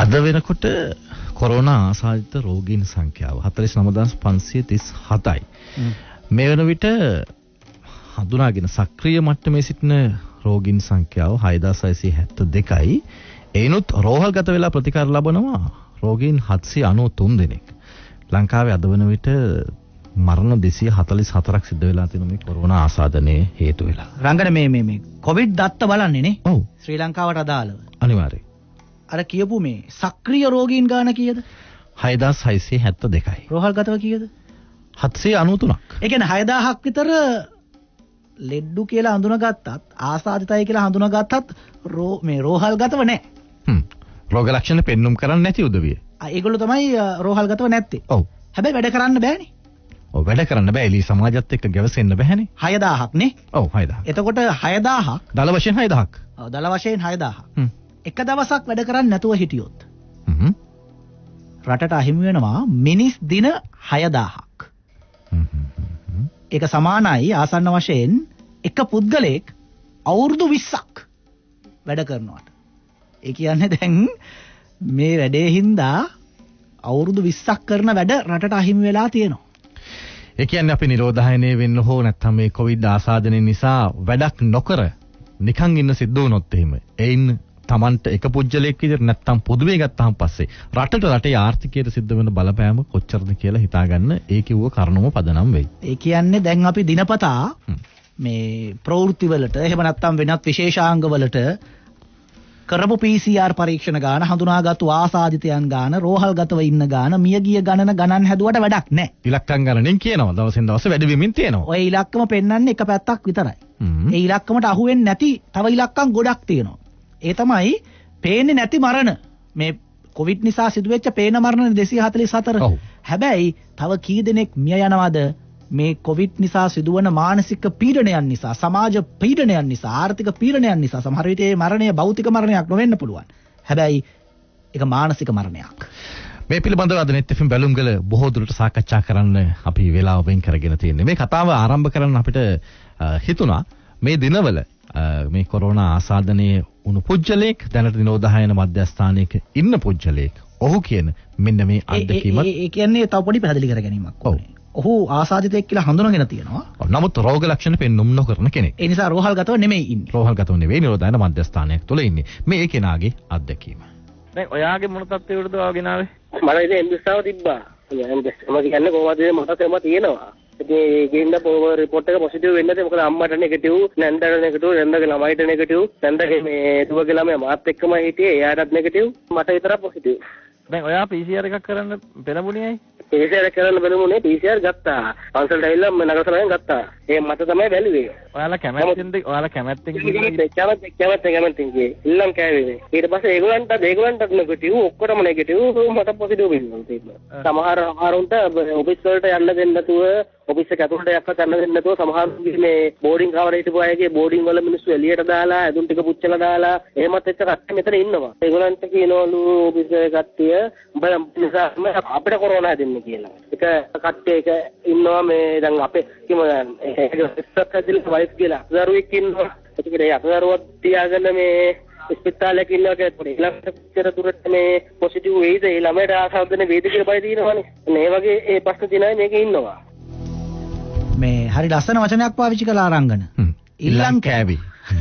අද වෙනකොට කොරෝනා ආසාදිත රෝගීන් සංඛ්‍යාව 49537යි. මේ වෙන විට හඳුනාගෙන සක්‍රීය මට්ටමේ සිටින රෝගීන් සංඛ්‍යාව 6672යි. එයිනුත් රෝහල්ගත වෙලා ප්‍රතිකාර ලබනවා රෝගීන් 793 දෙනෙක්. ලංකාවේ අද වෙන විට මරණ 244ක් සිද්ධ වෙලා තියෙන මේ කොරෝනා ආසාදනයේ හේතු වෙලා. රංගන මේ කොවිඩ් දත්ත බලන්නේ නේ? ඔව්. ශ්‍රී ලංකාවට අදාළව. අනිවාර්යයෙන්. අර කියපු මේ සක්‍රීය රෝගීන් ගාන කීයද? 6672යි. රෝහල්ගතව කීයද? 793ක්. ඒ කියන්නේ 6000ක් විතර ලෙඩ්ඩු කියලා හඳුනාගත්තත් ආසාදිතයි කියලා හඳුනාගත්තත් මේ රෝහල්ගතව නැහැ. රෝග ලක්ෂණ පෙන්눔 කරන්නේ නැති උදවිය. ඒගොල්ලෝ තමයි රෝහල්ගතව නැත්තේ. ඔව්. හැබැයි වැඩ කරන්න බෑනේ. ඔව් වැඩ කරන්න බෑ. එලි සමාජයත් එක්ක ගැවසෙන්න බෑනේ. 6000ක් නේ? ඔව් 6000. එතකොට 6000ක් දල වශයෙන් 6000ක්. ඔව් දල වශයෙන් 6000ක්. එක දවසක් වැඩ කරන්නේ නැතුව හිටියොත් රටට අහිමි වෙනවා මිනිස් දින 6000ක්. ඒක සමානයි ආසන්න වශයෙන් එක පුද්ගලයෙක් අවුරුදු 20ක් වැඩ කරනවට. ඒ කියන්නේ දැන් මේ වැඩේ හින්දා අවුරුදු 20ක් කරන වැඩ රටට අහිමි වෙලා තියෙනවා. ඒ කියන්නේ අපි නිරෝධායනය වෙන්න හෝ නැත්නම් මේ කොවිඩ් ආසාදනය නිසා වැඩක් නොකර නිකන් ඉන්න සිද්ධ වුණොත් එහෙම එයින් Tamanට එක පුජ්‍යලයක් විදිහට නැත්නම් පොදුවේ ගත්තාම පස්සේ රටේ ආර්ථිකයට සිද්ධ වෙන බලපෑම කොච්චරද කියලා හිතාගන්න ඒ කිව්ව කරුණම පදනම් වෙයි. ඒ කියන්නේ දැන් අපි දිනපතා මේ ප්‍රවෘත්ති වලට එහෙම නැත්නම් වෙනත් විශේෂාංග වලට කරපු PCR පරීක්ෂණ ගාන හඳුනාගත්තු ආසාදිතයන් ගාන රෝහල්ගතව ඉන්න ගාන මියගිය ගණන් හැදුවට වැඩක් නැහැ. ඉලක්කම් ගණනෙන් කියනවා දවසින් දවස වැඩි වෙමින් තියෙනවා. ඔය ඉලක්කම පෙන්වන්නේ එක පැත්තක් විතරයි. ඒ ඉලක්කමට අහු වෙන්නේ නැති තව ඉලක්කම් ගොඩක් තියෙනවා. ඒ තමයි පේන්නේ නැති මරණ. මේ කොවිඩ් නිසා සිදුවෙච්ච පේන මරණ 244. හැබැයි තව කී දෙනෙක් මිය යනවද මේ කොවිඩ් නිසා සිදුවන මානසික පීඩනයන් නිසා, සමාජ පීඩනයන් නිසා, ආර්ථික පීඩනයන් නිසා සමහර විට මේ මරණය භෞතික මරණයක් නොවෙන්න පුළුවන්. හැබැයි ඒක මානසික මරණයක්. මේ පිළිබඳව අද net FM බැලුම්ගල බොහෝ දුරට සාකච්ඡා කරන්න අපි වෙලාව වෙන් කරගෙන තියෙන්නේ. මේ කතාව ආරම්භ කරන්න අපිට හිතුණා මේ දිනවල මේ කොරෝනා ආසාදනයේ වුණු පුජ්‍යලෙක් දැනට නිරෝධායන මධ්‍යස්ථානයක ඉන්න පුජ්‍යලෙක්. ඔහු කියන මෙන්න මේ අත්දැකීමත් ඒ කියන්නේ තව පොඩි පැහැදිලි කර ගැනීමක්. ඔහු ආසාදිතෙක් කියලා හඳුනගෙන තියෙනවා. නමුත් රෝග ලක්ෂණ පෙන්눔 නොකරන කෙනෙක්. ඒ නිසා රෝහල්ගතව නෙමෙයි ඉන්නේ. රෝහල්ගතව නෙවෙයි නිරෝධායන මධ්‍යස්ථානයක් තුල ඉන්නේ. මේ කෙනාගේ අත්දැකීම. දැන් ඔයාගේ මොන තත්ත්වයකටද ආගෙන ආවේ? මම ඉතින් එම්බිස්තාව තිබ්බා. මම කියන්නේ කොහොමද මට තේම තියෙනවා. ඉතින් ගේන්න රිපෝට් එක පොසිටිව් වෙන්නේ නැති මොකද අම්මට නෙගටිව්, නැන්දට නෙගටිව්, නැන්දගේ ළමයිට නෙගටිව්, නැන්දගේ මේ දුවගේ ළමයා මාත් එක්කම හිටියේ එයාටත් නෙගටිව්, මට විතරක් පොසිටිව්. දැන් ඔයා PCR එකක් කරන්න පෙරමුණේ PCR කරන්න බැලුමුනේ PCR ගත්තා. පන්සලට ඇවිල්ලා මම නගරසභාවෙන් ගත්තා. ඒ මට තමයි බැලුවේ. ඔයාලා කැමැත්තෙන් කැමැත්තෙන් ගියේ. ඉල්ලන් කෑවේ. ඊට පස්සේ ඒගොල්ලන්ට නෙගටිව් ඔක්කොටම නෙගටිව් මට පොසිටිව් වෙනවා තිබ්බා. සමහර ආරුන්ට ඔෆිස් වලට යන්න දෙන්න නැතුව ඔෆිස් එක ඇතුළට යක්වත් යන්න දෙන්න නැතුව සමහරුන්ගේ මේ බෝඩින් කාමරේ හිටපු අයගේ බෝඩින් වල මිනිස්සු එළියට දාලා ඇඳුම් ටික පුච්චලා දාලා එහෙමත් එක්ක කට්ටිය මෙතන ඉන්නවා. ඒගොල්ලන්ට කියනවලු ඔෆිස් එකේ කට්ටිය උඹ නිසා අපිට කොරෝනා දෙන්නේ කියලා. ඒක කට්ටිය එක ඉන්නවා මේ දැන් අපේ කිම එක්ස්ට්‍රා ඇදිලා වයිස් කියලා දරුවෙක් ඉන්නවා. ඒක ඒ අතදරුවක් තියාගෙන මේ ස්පිතාලයක ඉන්නවා කියලා ඊළඟට දුරට මේ පොසිටිව් වෙයිද ඒ ළමයට ආසාදන වේද කියලා බය තියෙනවානේ. මේ වගේ ඒ ප්‍රශ්න දිනයි මේකේ ඉන්නවා. මේ හරි ලස්සන වචනයක් පාවිච්චි කළා ආරංගන. ඉල්ලන් කෑවි.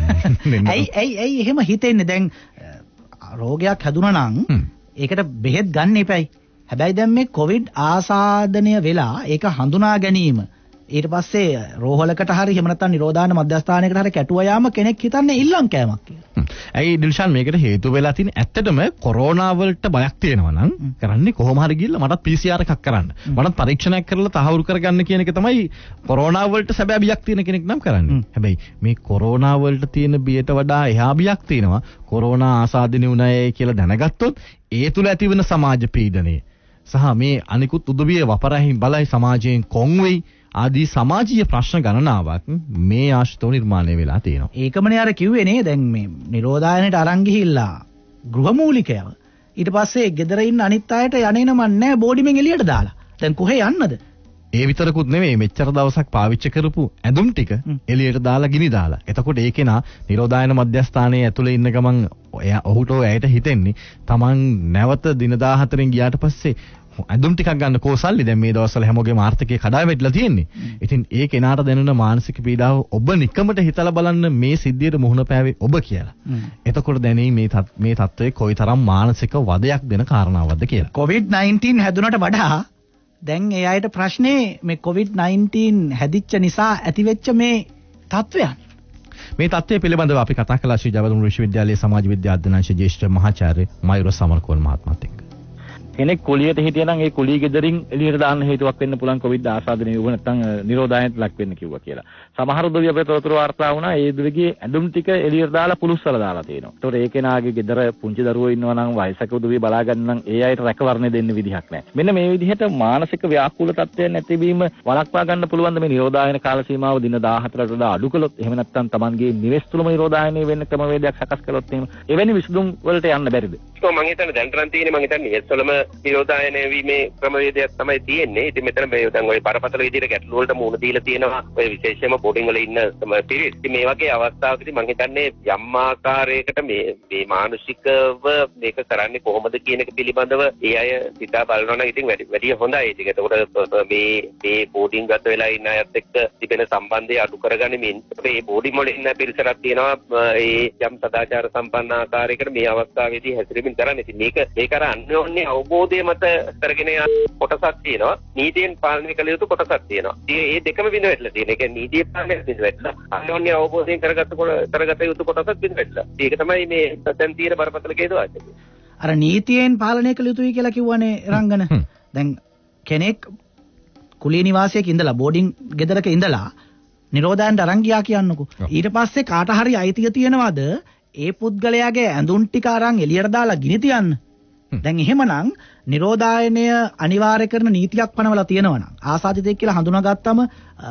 ඇයි එහෙම හිතෙන්නේ දැන් රෝගයක් හැදුනා නම් ඒකට බෙහෙත් ගන්න එපයි. හැබැයි දැන් මේ කොවිඩ් ආසාදනය වෙලා ඒක හඳුනා ගැනීම ඊට පස්සේ රෝහලකට හරි එහෙම නැත්නම් නිරෝධායන මධ්‍යස්ථානයකට හරි කැටුවා යාම කෙනෙක් හිතන්නේ ඉල්ලන් කෑමක් කියලා. ඇයි දිල්ෂාන් මේකට හේතු වෙලා තියෙන්නේ ඇත්තටම කොරෝනා වලට බයක් තියෙනවා නම් කරන්නේ කොහොම හරි ගිහලා මටත් PCR එකක් කරන්න. මටත් පරීක්ෂණයක් කරලා තහවුරු කරගන්න කියන එක තමයි කොරෝනා වලට සැබෑ බියක් තියෙන කෙනෙක් නම් කරන්නේ. හැබැයි මේ කොරෝනා වලට තියෙන බියට වඩා එහා බියක් තියෙනවා. කොරෝනා ආසාදින උනායේ කියලා දැනගත්තොත් ඒ තුල ඇතිවෙන සමාජ පීඩනය සහ මේ අනිකුත් උදවිය වපරහින් බලයි සමාජයෙන් කොන් වෙයි ආදී සමාජීය ප්‍රශ්න ගණනාවක් මේ ආශ්‍රිතව නිර්මාණය වෙලා තියෙනවා. ඒකමනේ අර කිව්වේ නේ දැන් මේ නිරෝධායනයට අරන් ගිහිල්ලා ගෘහමූලිකයව ඊට පස්සේ ගෙදර ඉන්න අනිත් අයට යන්නේ නමන් නැහැ බෝඩිමෙන් එළියට දාලා. දැන් කොහේ යන්නද? ඒ විතරකුත් නෙමෙයි මෙච්චර දවසක් පාවිච්චි කරපු ඇඳුම් ටික එළියට දාලා ගිනි දාලා. එතකොට ඒ කෙනා නිරෝධායන මධ්‍යස්ථානයේ ඇතුලේ ඉන්න ගමන් ඔහුට ඇයට හිතෙන්නේ Taman නැවත දින 14න් ගියාට පස්සේ ඇඳුම් ටිකක් ගන්න කෝසල්ලි දැන් මේ දවස්වල හැමෝගේම ආර්ථිකය කඩා වැටිලා තියෙන්නේ. ඉතින් ඒ කෙනාට දැනෙන මානසික පීඩාව ඔබ නිකමට හිතලා බලන්න මේ සිද්ධියට මුහුණ පෑවේ ඔබ කියලා. එතකොට දැනෙයි මේ තත්ත්වයේ කොයිතරම් මානසික වදයක් දෙන කාරණාවක්ද කියලා. COVID-19 හැදුනට වඩා දැන් ඒ අයට ප්‍රශ්නේ මේ COVID-19 හැදිච්ච නිසා ඇතිවෙච්ච මේ තත්ත්වයන්. මේ තත්ත්වය පිළිබඳව අපි කතා කළා ශ්‍රී ජයවර්ධන විශ්වවිද්‍යාලයේ සමාජ විද්‍යා අධ්‍යනාංශයේ ජ්‍යෙෂ්ඨ මහාචාර්ය මයුර සමරකෝන් මහත්මයාත් එක්ක. කෙනෙක් කුලියට හිටියනම් ඒ කුලිය ගෙදරින් එළියට දාන්න හේතුවක් වෙන්න පුළුවන් කොවිඩ් ආසාදනය වුණ නැත්නම් නිරෝධායනයට ලක් වෙන්න කිව්වා කියලා. සමහර උදවිය අපේ තොරතුරු වාර්තා වුණා ඒ උදවියගේ ඇඳුම් ටික එළියට දාලා පුලුස්සලා දාලා තියෙනවා. ඒතකොට ඒ කෙනාගේ ගෙදර පුංචි දරුවෝ ඉන්නවා නම් වයසක උදවිය බලා ගන්න නම් ඒ අයට රැකවරණය දෙන්න විදිහක් නැහැ. මෙන්න මේ විදිහට මානසික ව්‍යාකූල තත්ත්වයන් නැතිවීම වළක්වා ගන්න පුළුවන් මේ නිරෝධායන කාල සීමාව දින 14කට වඩා අඩු කළොත් එහෙම නැත්නම් Tamanගේ නිවෙස් තුලම නිරෝධායනය වෙන්න ක්‍රමවේදයක් සකස් කළොත් එහෙම එවැනි විසඳුම් වලට යන්න බැරිද? මම හිතන්නේ දැන් තියෙන්නේ මම හිතන්නේ නිවෙස්වලම නිරෝධායනය වීමේ ක්‍රමවේදයක් තමයි තියෙන්නේ. ඉතින් මෙතන මේ දැන් ওই බරපතල විදිහට ගැටලු වලට මුහුණ දීලා තියෙනවා. ඔය විශේෂයෙන්ම බෝඩින් වල ඉන්න පිරිස්. ඉතින් මේ වගේ අවස්ථාවකදී මම හිතන්නේ යම් ආකාරයකට මේ මානසිකව මේක කරන්නේ කොහොමද කියන එක පිළිබඳව ඒ අය සිතා බලනවා නම් ඉතින් වැඩි හොඳයි. ඉතින් එතකොට මේ බෝඩින් ගත වෙලා ඉන්න අයත් එක්ක තිබෙන සම්බන්ධය අඩු කරගනිමින් මේ බෝඩින් වල ඉන්න පිරිසක් තියෙනවා ඒ යම් සදාචාර සම්පන්න ආකාරයකට මේ අවස්ථාවේදී හැසිරෙමින් කරන්නේ. ඉතින් මේක අර අන්‍යෝන්‍ය අවබෝධය මත කරගෙන යන කොටසක් තියෙනවා. නීතියෙන් පාලනය කළ යුතු කොටසක් තියෙනවා. මේ දෙකම බිඳ වැටලා තියෙනවා. ඒ කියන්නේ නීතිය පාලනය බිඳ වැටලා අන්‍යෝන්‍ය අවබෝධයෙන් කරගත යුතු කොටසක් බිඳ වැටලා. ඒක තමයි මේ දැන් තියෙන බරපතල කේදවාචකය. අර නීතියෙන් පාලනය කළ යුතුයි කියලා කිව්වනේ රංගන. දැන් කෙනෙක් කුලී නිවාසයක ඉඳලා බෝඩින් ගෙදරක ඉඳලා නිරෝධායනට අරන් ගියා කියන්නකෝ. ඊට පස්සේ කාට හරි අයිතිය තියෙනවද ඒ පුද්ගලයාගේ ඇඳුම් ටික අරන් එළියට දාලා ගිනි තියන්න? දැන් එහෙමනම් නිරෝධායනය අනිවාර්ය කරන නීතියක් පනවලා තියෙනවා නම් ආසාදිතයෙක් කියලා හඳුනාගත්තම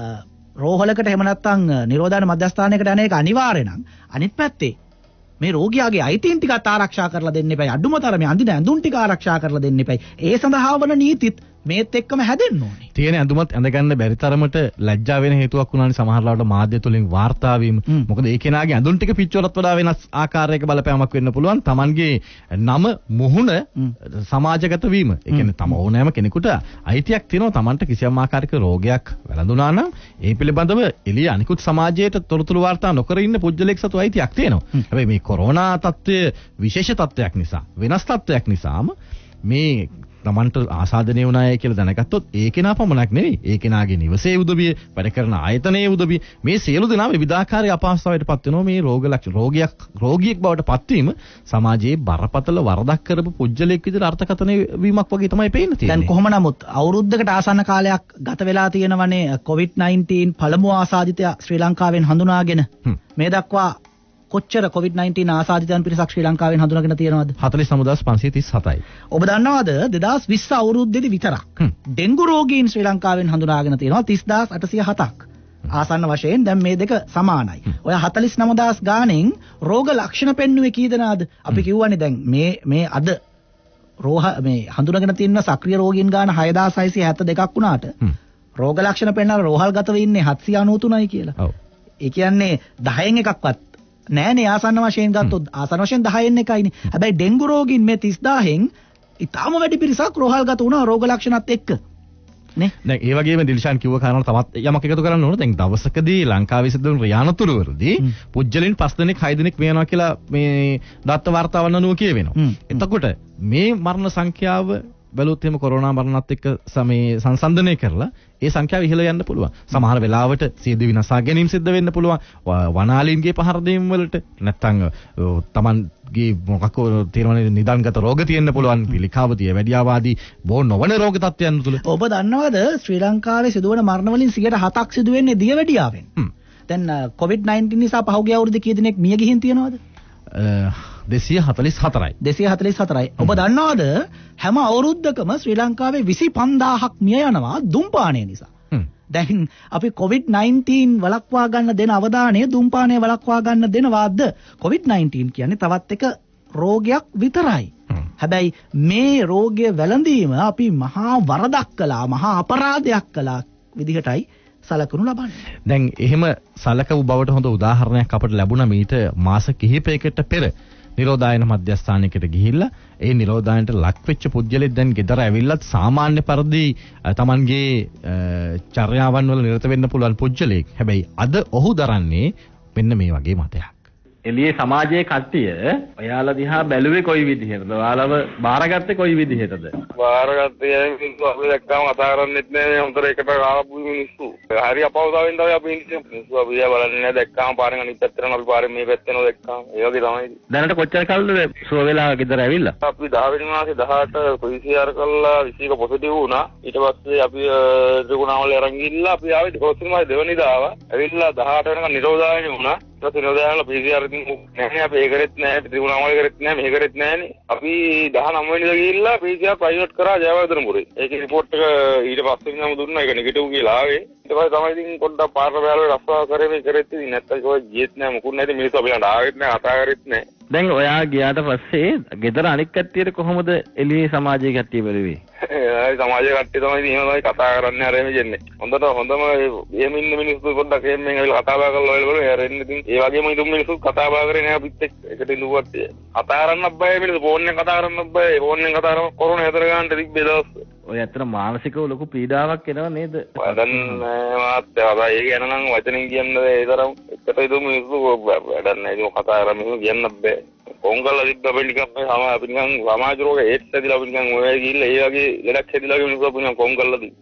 රෝහලකට එහෙම නැත්නම් නිරෝධායන මධ්‍යස්ථානයකට යන එක අනිවාර්ය නම් අනිත් පැත්තේ මේ රෝගියාගේ අයිතීන් ටිකත් ආරක්ෂා කරලා දෙන්න එපයි. අඩුම තරමේ අඳින ඇඳුම් ටික ආරක්ෂා කරලා දෙන්න එපයි. ඒ සඳහා වන නීතිත් මේත් එක්කම හැදෙන්න ඕනේ. තියෙන ඇඳුමත් ඇඳගන්න බැරි තරමට ලැජ්ජා වෙන හේතුවක් වුණානේ සමහරවිට මාධ්‍ය තුලින් වාර්තා වීම. මොකද ඒ කෙනාගේ ඇඳුම් ටික පිච්චවලත් වඩා වෙනස් ආකාරයක බලපෑමක් වෙන්න පුළුවන්. Tamanගේ නම මුහුණ සමාජගත වීම. ඒ කියන්නේ තම ඕනෑම කෙනෙකුට අයිතියක් තියෙනවා Tamanට කිසියම් ආකාරයක රෝගයක් වැළඳුණා නම් ඒ පිළිබඳව එළිය අනිකුත් සමාජයට තොරතුරු වාර්තා නොකර ඉන්න පුජ්‍යලෙක් සතු අයිතියක් තියෙනවා. හැබැයි මේ කොරෝනා තත්ත්වය විශේෂ තත්ත්වයක් නිසා වෙනස් තත්ත්වයක් නිසාම මේ තමන්ට ආසාදනය වුණාය කියලා දැනගත්තොත් ඒ කෙනා පමණක් නෙවෙයි ඒ කෙනාගේ නිවසේ උදවිය වැඩ කරන ආයතනයේ උදවිය මේ සියලු දෙනා විවිධාකාරී අපහසුතාවයට පත් වෙනවා. මේ රෝගියෙක් බවට පත්වීම සමාජයේ බරපතල වරදක් කරපු පුජ්‍යලෙක් විදිහට අර්ථකථන වීමක් වගේ තමයි පේන්න තියෙන්නේ. දැන් කොහොම නමුත් අවුරුද්දකට ආසන්න කාලයක් ගත වෙලා තියෙනවනේ COVID-19 පළමු ආසාදිතයා ශ්‍රී ලංකාවෙන් හඳුනාගෙන මේ දක්වා කොච්චර COVID-19 ආසාදිතයන් පිරිසක් ශ්‍රී ලංකාවෙන් හඳුනාගෙන තියෙනවද? 49537යි. ඔබ දන්නවද 2020 අවුරුද්දේදී විතරක් ඩෙන්ගු රෝගීන් ශ්‍රී ලංකාවෙන් හඳුනාගෙන තියෙනවා 30807ක්. ආසන්න වශයෙන් දැන් මේ දෙක සමානයි. ඔය 49000 ගානෙන් රෝග ලක්ෂණ පෙන්නුවේ කී දෙනාද? අපි කියවනේ දැන් මේ අද මේ හඳුනාගෙන තියෙන සක්‍රිය රෝගීන් ගාන 6672ක් වුණාට රෝග ලක්ෂණ පෙන්වන රෝහල්ගතව ඉන්නේ 793යි කියලා. ඔව්. ඒ කියන්නේ 10න් එකක්වත් නෑනේ ආසන්න වශයෙන් ගත්තොත් ආසන්න වශයෙන් 10න් එකයිනේ. හැබැයි ඩෙන්ගු රෝගීන් මේ 30000න් ඊටාම වැඩි පිරිසක් රෝහල්ගත වුණා රෝග ලක්ෂණත් එක්ක. නේ? දැන් ඒ වගේම දිල්ෂාන් කිව්ව කාරණා තවත් යමක් එකතු කරන්න ඕන. දැන් දවසකදී ලංකාවේ සිදුවන රියානතුරුවලදී පුජ්‍යලින් 5 දෙනෙක් 6 දෙනෙක් වෙනවා කියලා මේ දත්ත වාර්තාවන් අනුව කියවෙනවා. එතකොට මේ මරණ සංඛ්‍යාව බැලුවොත් එහෙම කොරෝනා මරණත් එක්ක සංසන්දනය කරලා ඒ සංඛ්‍යාව ඉහළ යන්න පුළුවන්. සමහර වෙලාවට සියදිවි විනාශා ගැනීම සිද්ධ වෙන්න පුළුවන්. වනාලීන්ගේ පහර දීම් වලට නැත්තම් තමන්ගේ මොකක් තියෙනවනේ නිදාන්ගත රෝග තියෙන්න පුළුවන්. පිළිකාවතිය වැඩියාවාදී බොහෝ නොවන රෝග තත්ත්වයන් තුළ. ඔබ දන්නවද ශ්‍රී ලංකාවේ සිදුවන මරණ වලින් 7%ක් සිදු වෙන්නේ දියවැඩියාවෙන්. දැන් COVID-19 නිසා පහුගිය අවුරුද්දේ කී දෙනෙක් මිය ගිහින් තියෙනවද? 244යි. 244යි. ඔබ දන්නවද හැම අවුරුද්දකම ශ්‍රී ලංකාවේ 25000ක් මිය යනවා ධුම්පානය නිසා. දැන් අපි COVID-19 වළක්වා ගන්න දෙන අවධානය ධුම්පානය වළක්වා ගන්න දෙනවාද? COVID-19 කියන්නේ තවත් එක රෝගයක් විතරයි. හැබැයි මේ රෝගය වැළඳීම අපි මහා වරදක් කළා, මහා අපරාධයක් කළා විදිහටයි සලකනු ලබන්නේ. දැන් එහෙම සලකපු බවට හොඳ උදාහරණයක් අපට ලැබුණා මීට මාස කිහිපයකට පෙර නිරෝධායන මධ්‍යස්ථානයකට ගිහිල්ලා ඒ නිරෝධායනට ලක් වෙච්ච පුද්ගලෙක් දැන් ගෙදර ඇවිල්ලත් සාමාන්‍ය පරිදි තමන්ගේ චර්යාවන් වල නිරත වෙන්න පුළුවන් පුද්ගලෙක්. හැබැයි අද ඔහු දරන්නේ මෙන්න මේ වගේ මතයක්. එළියේ සමාජයේ කට්ටිය ඔයාලා දිහා බැලුවේ කොයි විදිහටද? ඔයාලව බාරගත්තේ කොයි විදිහටද? බාරගත්තේ අපි දැක්කම කතා කරන්නෙත් නෑ හොඳට එකට ආපු මිනිස්සු. හරි අපවතාවෙන් තමයි අපි ඉන්නේ. මිනිස්සු අපි බලන්නේ නෑ දැක්කම පාරෙන් අනිත් පැත්තට අපි පාරෙන් මේ පැත්තට යනවා දැක්කම. ඒ වගේ තමයි. දැනට කොච්චර කල්ද සුව වෙලා ගෙදර ඇවිල්ලා? අපි 10 වෙනි මාසේ 18 PCR කරලා 21 පොසිටිව් වුණා. ඊට පස්සේ අපි ත්‍රිකුණාමලේ අරන් ගිහිල්ලා අපි ආවේ 12 මාසේ දෙවෙනිදා ආවා. ඇවිල්ලා 18 වෙනකන් නිරෝධායන වුණා. ඊට නිරෝධායන PCR ඉතින් නැහැ අපි ඒ කරෙත් නැහැ ත්‍රිකුණාමලේ කරෙත් නැහැ මෙහෙ කරෙත් නැහනේ. අපි 19 වෙනිදා ගිහිල්ලා PCR ප්‍රයිවට් කරා ජයවර්ධනපුරේ. ඒකේ රිපෝට් එක ඊට පස්සේ නම් දුන්නා ඒක නෙගටිව් කියලා ආවේ. ඊට පස්සේ තමයි ඉතින් පොඩ්ඩක් පාර බැලුවා රස්සා කරේ මේ කරෙත් ඉතින් නැත්තම් කොහෙද ගියෙත් නැහැ මොකුත් නැති මිනිස්සු අපි ළඟට ආවෙත් නැහැ කතා කරෙත් නැහැ. දැන් ඔයා ගියාට පස්සේ ගෙදර අනික් කට්ටියට කොහොමද එළියේ සමාජයේ කට්ටිය බැලුවේ? සමාජයේ කට්ටිය තමයි ඉතින් එහෙම තමයි කතා කරන්නේ අර එමෙ දෙන්නේ. හොඳම එහෙම ඉන්න මිනිස්සු පොඩ්ඩක් එහෙම ඇවිල්ලා කතා බහ කරලා ඔයගොල්ලෝ එයාර එන්න ඉතින් ඒ වගේම ඉදුම් මිනිස්සු කතා බහ කරේ නෑ අපිත් එක්ක. එකට ඉඳුවත් කතා කරන්නත් බය මිනිස්සු ෆෝන් එකෙන් කතා කරන්නත් බය. ෆෝන් එකෙන් කතා කරම කොරෝනා හතර ගන්නට තිබ්බේ දවස්. ඔය ඇත්තට මානසිකව ලොකු පීඩාවක් එනවා නේද? වැඩන් මාත්‍යා ඒක යන නම් වචනෙන් කියන්න ඒ තරම් එකට ඉදුම් මිනිස්සු වැඩක් නෑ ඒක කතා කරලා මිනිස්සු කියන්නත් බෑ. කොංගල්ලා තිබ්බ අපි නිකන් අපි නිකන් සමාජ රෝග ඒඩ්ස් ඇදිලා අපි නිකන් ඔය ගිහිල්ලා ඒ වගේ ලෙඩක් ඇදිලා මිනිස්සු අපි නිකන් කොංගල්ලා තිබ්බේ.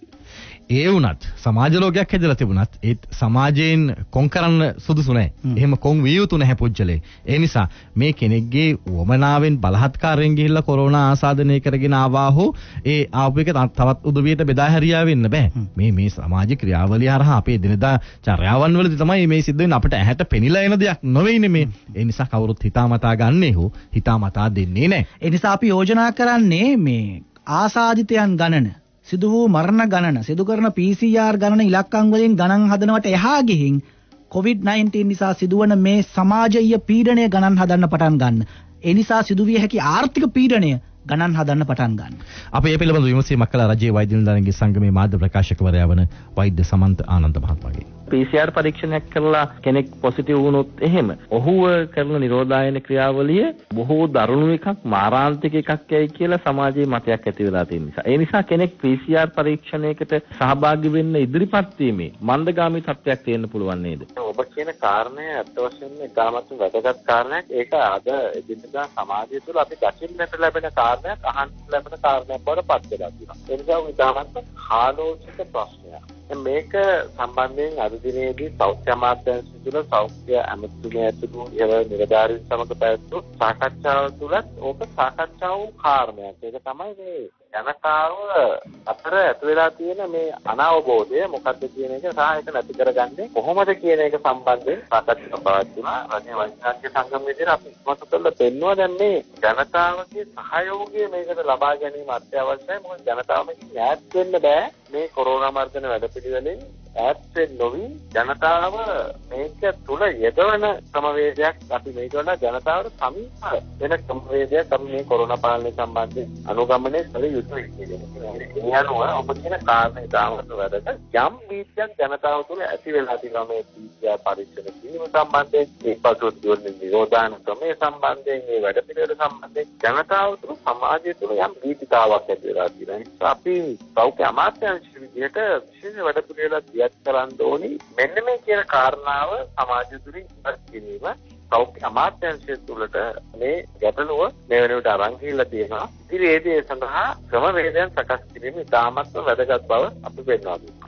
ඒ වුණත් සමාජ රෝගයක් හැදලා තිබුණත් ඒත් සමාජයෙන් කොන් කරන්න සුදුසු නැහැ. එහෙම කොන් විය යුතු නැහැ පුජ්‍යලේ. ඒ නිසා මේ කෙනෙක්ගේ වමනාවෙන් බලහත්කාරයෙන් ගිහිල්ලා කොරෝනා ආසාදනය කරගෙන ආවා හෝ ඒ ආපු එක තවත් උදවියට බෙදා හැරියා වෙන්න බෑ. මේ සමාජ ක්‍රියාවලිය හරහා අපේ දිනදා චර්යාවන් වලදී තමයි මේ සිද්ධ වෙන්නේ. අපිට ඇහැට පෙනිලා එන දෙයක් නෙවෙයිනේ මේ. ඒ නිසා කවුරුත් හිතාමතා ගන්නේ හෝ හිතාමතා දෙන්නේ නැහැ. ඒ නිසා අපි යෝජනා කරන්නේ මේ ආසාදිතයන් ගණන සිදු වූ මරණ ගණන සිදු කරන PCR ගණන ඉලක්කම් වලින් ගණන් හදනවට එහා ගිහින් COVID-19 නිසා සිදුවන මේ සමාජීය පීඩනය ගණන් හදන්න පටන් ගන්න. ඒ නිසා සිදුවිය හැකි ආර්ථික පීඩනය ගණන් හදන්න පටන් ගන්න. අපි මේ පිළිබඳව විමසීමක් කළා රජයේ වෛද්‍ය නිලධාරීන්ගේ සංගමේ මාධ්‍ය ප්‍රකාශකවරයා වන වෛද්‍ය සමන්ත ආනන්ද මහත්මයාගේ. PCR පරීක්ෂණයක් කරලා කෙනෙක් පොසිටිව් වුණොත් එහෙම ඔහුව කරන නිරෝධායන ක්‍රියාවලිය බොහෝ දරුණු එකක් මාරාන්තික එකක් යයි කියලා සමාජයේ මතයක් ඇති වෙලා තියෙන නිසා. ඒ නිසා කෙනෙක් PCR පරීක්ෂණයකට සහභාගී වෙන්න ඉදිරිපත් වීමේ මන්දගාමී තත්ත්වයක් තියෙන්න පුළුවන් නේද? ඔබ කියන කාරණය අත් වශයෙන්ම ඉතාමත් වැදගත් කාරණයක්. ඒක අද දිනදා සමාජය තුළ අපි දකින්නට ලැබෙන කාරණයක් අහන්න ලැබෙන කාරණයක් බවට පත් වෙලා තියෙනවා. ඒ නිසා ඉතාමත් කාලෝචිත ප්‍රශ්නයක්. මේක සම්බන්ධයෙන් අද දිනේදී සෞඛ්‍ය අමාත්‍යාංශය තුළ සෞඛ්‍ය ඇමතුමිය ඇතුළු ඉහළ නිලධාරීන් සමග පැවැත්වූ සාකච්ඡාව තුළත් ඕක සාකච්ඡා වූ කාරණයක්. ඒක තමයි මේ ජනතාව අතර ඇති වෙලා තියෙන මේ අනවබෝධය මොකක්ද කියන එක සහ ඒක නැති කරගන්නේ කොහොමද කියන එක සම්බන්ධයෙන් සාකච්ඡා පවත්වනවා. රජයේ වෛද්‍ය සංගම විදිහට අපි ඉස්මතු කරලා පෙන්නවා දැන් මේ ජනතාවගේ සහයෝගය මේකට ලබා ගැනීම අත්‍යවශ්‍යයි. මොකද ජනතාව මේකෙන් ඈත් වෙන්න බෑ. මේ කොරෝනා මර්ධන වැඩපිළිවෙලෙන් ඈත් වෙන්න නොවි ජනතාව මේක තුල යෙදවන ක්‍රමවේදයක් අපි මේක වඩා ජනතාවට සමීප වෙන ක්‍රමවේදයක් අපි මේ කොරෝනා පාලනය සම්බන්ධයෙන් අනුගමනය කළ යුතුයි කියන්නේ. ඒ අනුව ඔබ කියන කාරණේ දාමත් වැදගත්. යම් වීතියක් ජනතාව තුළ ඇති වෙලා තියෙනවා මේ PCR පරීක්ෂණ කිරීම සම්බන්ධයෙන් ඒ පසු දියුණු නිරෝධායන ක්‍රමයේ සම්බන්ධයෙන් මේ වැඩපිළිවෙල සම්බන්ධයෙන් ජනතාව තුළ සමාජය තුළ යම් වීතිකාවක් ඇති වෙලා තියෙනවා. අපි සෞඛ්‍ය අමාත්‍යාංශ විදිහට විශේෂ වැඩපිළිවෙලක් දියත් කරන්න ඕනි. මෙන්න මේ කියන කාරණාව සමාජ තුළින් ඉවත් කිරීම සෞඛ්‍ය අමාත්‍යාංශය තුළට මේ ගැටලුව මේ වෙනකොට අරන් ගිහිල්ලා තියෙනවා. ඉතින් ඒ සඳහා ක්‍රමවේදයන් සකස් කිරීම ඉතාමත්ම වැදගත් බව අපි පෙන්වා දෙනවා.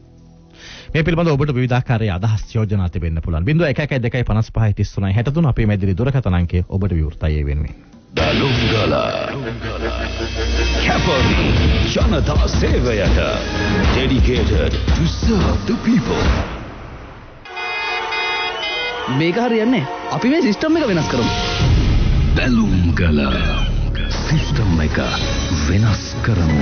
මේ පිළිබඳව ඔබට විවිධාකාරයේ අදහස් යෝජනා තිබෙන්න පුළුවන්. 0112553363 අපේ මැදිරි දුරකථන අංකය ඔබට විවෘතයි ඒ වෙනුවෙන්. Dalungala Capri Janata Sevayata dedicated to serve the people. මේක හරියන්නේ අපි මේ සිස්ටම් එක වෙනස් කරමු. Dalungala සිස්ටම් එක වෙනස් කරමු.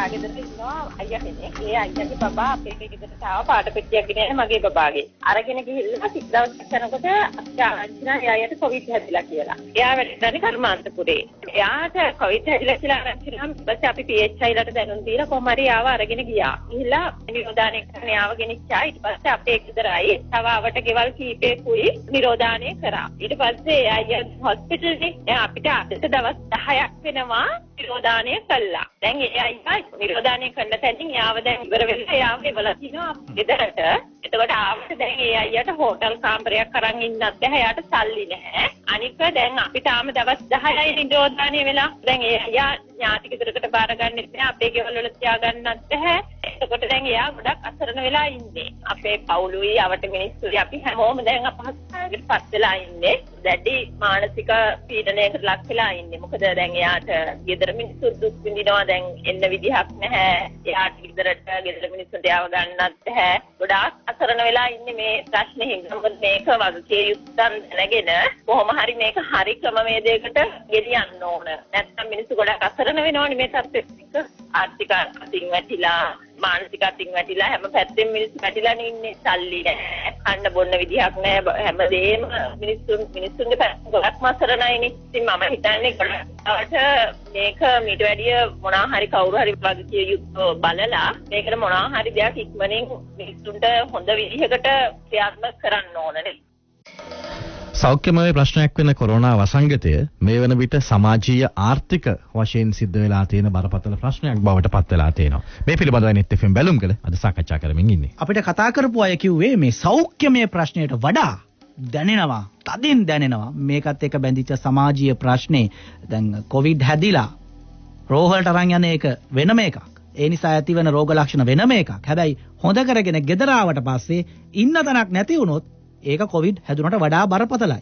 ගෙදර ඉන්නවා අයියා කෙනෙක්. ඒ අයියාගේ බබා අපේ ගෙදරට ආව පාට පෙට්ටියක් ගෙනගෙන මගේ බබාගේ. අරගෙන ගිහිල්ලා සිත් දවසක් යනකොට අච්චා එයාට කොවිඩ් හැදිලා කියලා. එයා වැඩිදරි කර්මාන්තපුරේ. එයාට කොවිඩ් හැදිලා කියලා අරන් ඊපස්සේ අපි PHI ලට දැනුම් දීලා කොහොම හරි ආව අරගෙන ගියා. ගිහිල්ලා නිරෝධානය කරන්න ආව ගෙනිච්චා. ඊට පස්සේ අපේ ගෙදරයි තව ආවට ගෙවල් කීපෙකුයි නිරෝධානය කරා. ඊට පස්සේ අයියා හොස්පිටල් එකේ අපිට අද දවස් 10ක් වෙනවා නිරෝධානය කළා. දැන් ඒ අයියා නිරෝධානය කරන තැනින් යාව දැන් ඉවර වෙලා යාව එවලා තිනවා ගෙදරට. එතකොට ආවට දැන් ඒ අයියාට හෝටල් කාමරයක් අරන් ඉන්නත් බැහැ. යාට සල්ලි නැහැ. අනික දැන් අපි තාම දවස් 10යි නිරෝධානය වෙලා. දැන් ඒ අයියා ඥාති ගෙදරකට බාර ගන්නෙත් නැහැ. අපේ ගෙවල් වල තියාගන්නත් බැහැ. එතකොට දැන් එයා ගොඩක් අසරණ වෙලා ඉන්නේ. අපේ පවුලුයි අවට මිනිස්සුයි අපි හැමෝම දැන් අපහසුතාවයකට පත් වෙලා ඉන්නේ. දැඩි මානසික පීඩනයකට ලක් වෙලා ඉන්නේ. මොකද දැන් එයාට ගෙදර මිනිස්සු දුක් විඳිනවා. දැන් එන්න විදිහක් නැහැ. එයාට ගෙදර මිනිස්සුන්ට යව ගන්නත් බැහැ. ගොඩාක් අසරණ වෙලා ඉන්නේ මේ ප්‍රශ්නේ හින්දා. මොකද මේක වගේ යුක්තන් දැනගෙන කොහොම හරි මේක හරි ක්‍රමවේදයකට ගෙනියන්න ඕන. නැත්නම් මිනිස්සු ගොඩක් අසරණ වෙනවනේ මේ තත්ත්වෙත් එක්ක. ආර්ථික අතින් වැටිලා මානසික අතින් වැටිලා හැම පැත්තෙම මිනිස්සු වැටිලා ඉන්නේ. සල්ලි නැහැ. කන්න බොන්න විදිහක් නැහැ. හැමදේම මිනිස්සුන්ගේ පැත්තෙන් ගොඩක් අසරණයිනේ. ඉතින් මම හිතන්නේ ගොඩට මේක මීට වැඩිය මොනවා හරි කවුරු හරි වගේ යුක්තව බලලා මේකට මොනවා හරි දෙයක් ඉක්මනින් මිනිස්සුන්ට හොඳ විදිහකට ක්‍රියාත්මක කරන්න ඕනනේ. සෞඛ්‍යමය ප්‍රශ්නයක් වෙන කොරෝනා වසංගතය මේ වන විට සමාජීය ආර්ථික වශයෙන් සිද්ධ වෙලා තියෙන බරපතල ප්‍රශ්නයක් බවට පත් වෙලා තියෙනවා. මේ පිළිබඳව net FM බැලුම්කල අද සාකච්ඡා කරමින් ඉන්නේ. අපිට කතා කරපු අය කිව්වේ මේ සෞඛ්‍යමය ප්‍රශ්නයට වඩා දැනෙනවා, තදින් දැනෙනවා මේකත් එක්ක බැඳිච්ච සමාජීය ප්‍රශ්නේ. දැන් කොවිඩ් හැදිලා රෝහලට අරන් යන එක වෙනම එකක්. ඒ නිසා ඇතිවන රෝග ලක්ෂණ වෙනම එකක්. හැබැයි හොඳ කරගෙන ගෙදර ආවට පස්සේ ඉන්න තැනක් නැති වුණොත් ඒක කොවිඩ් හැදුනට වඩා බරපතලයි.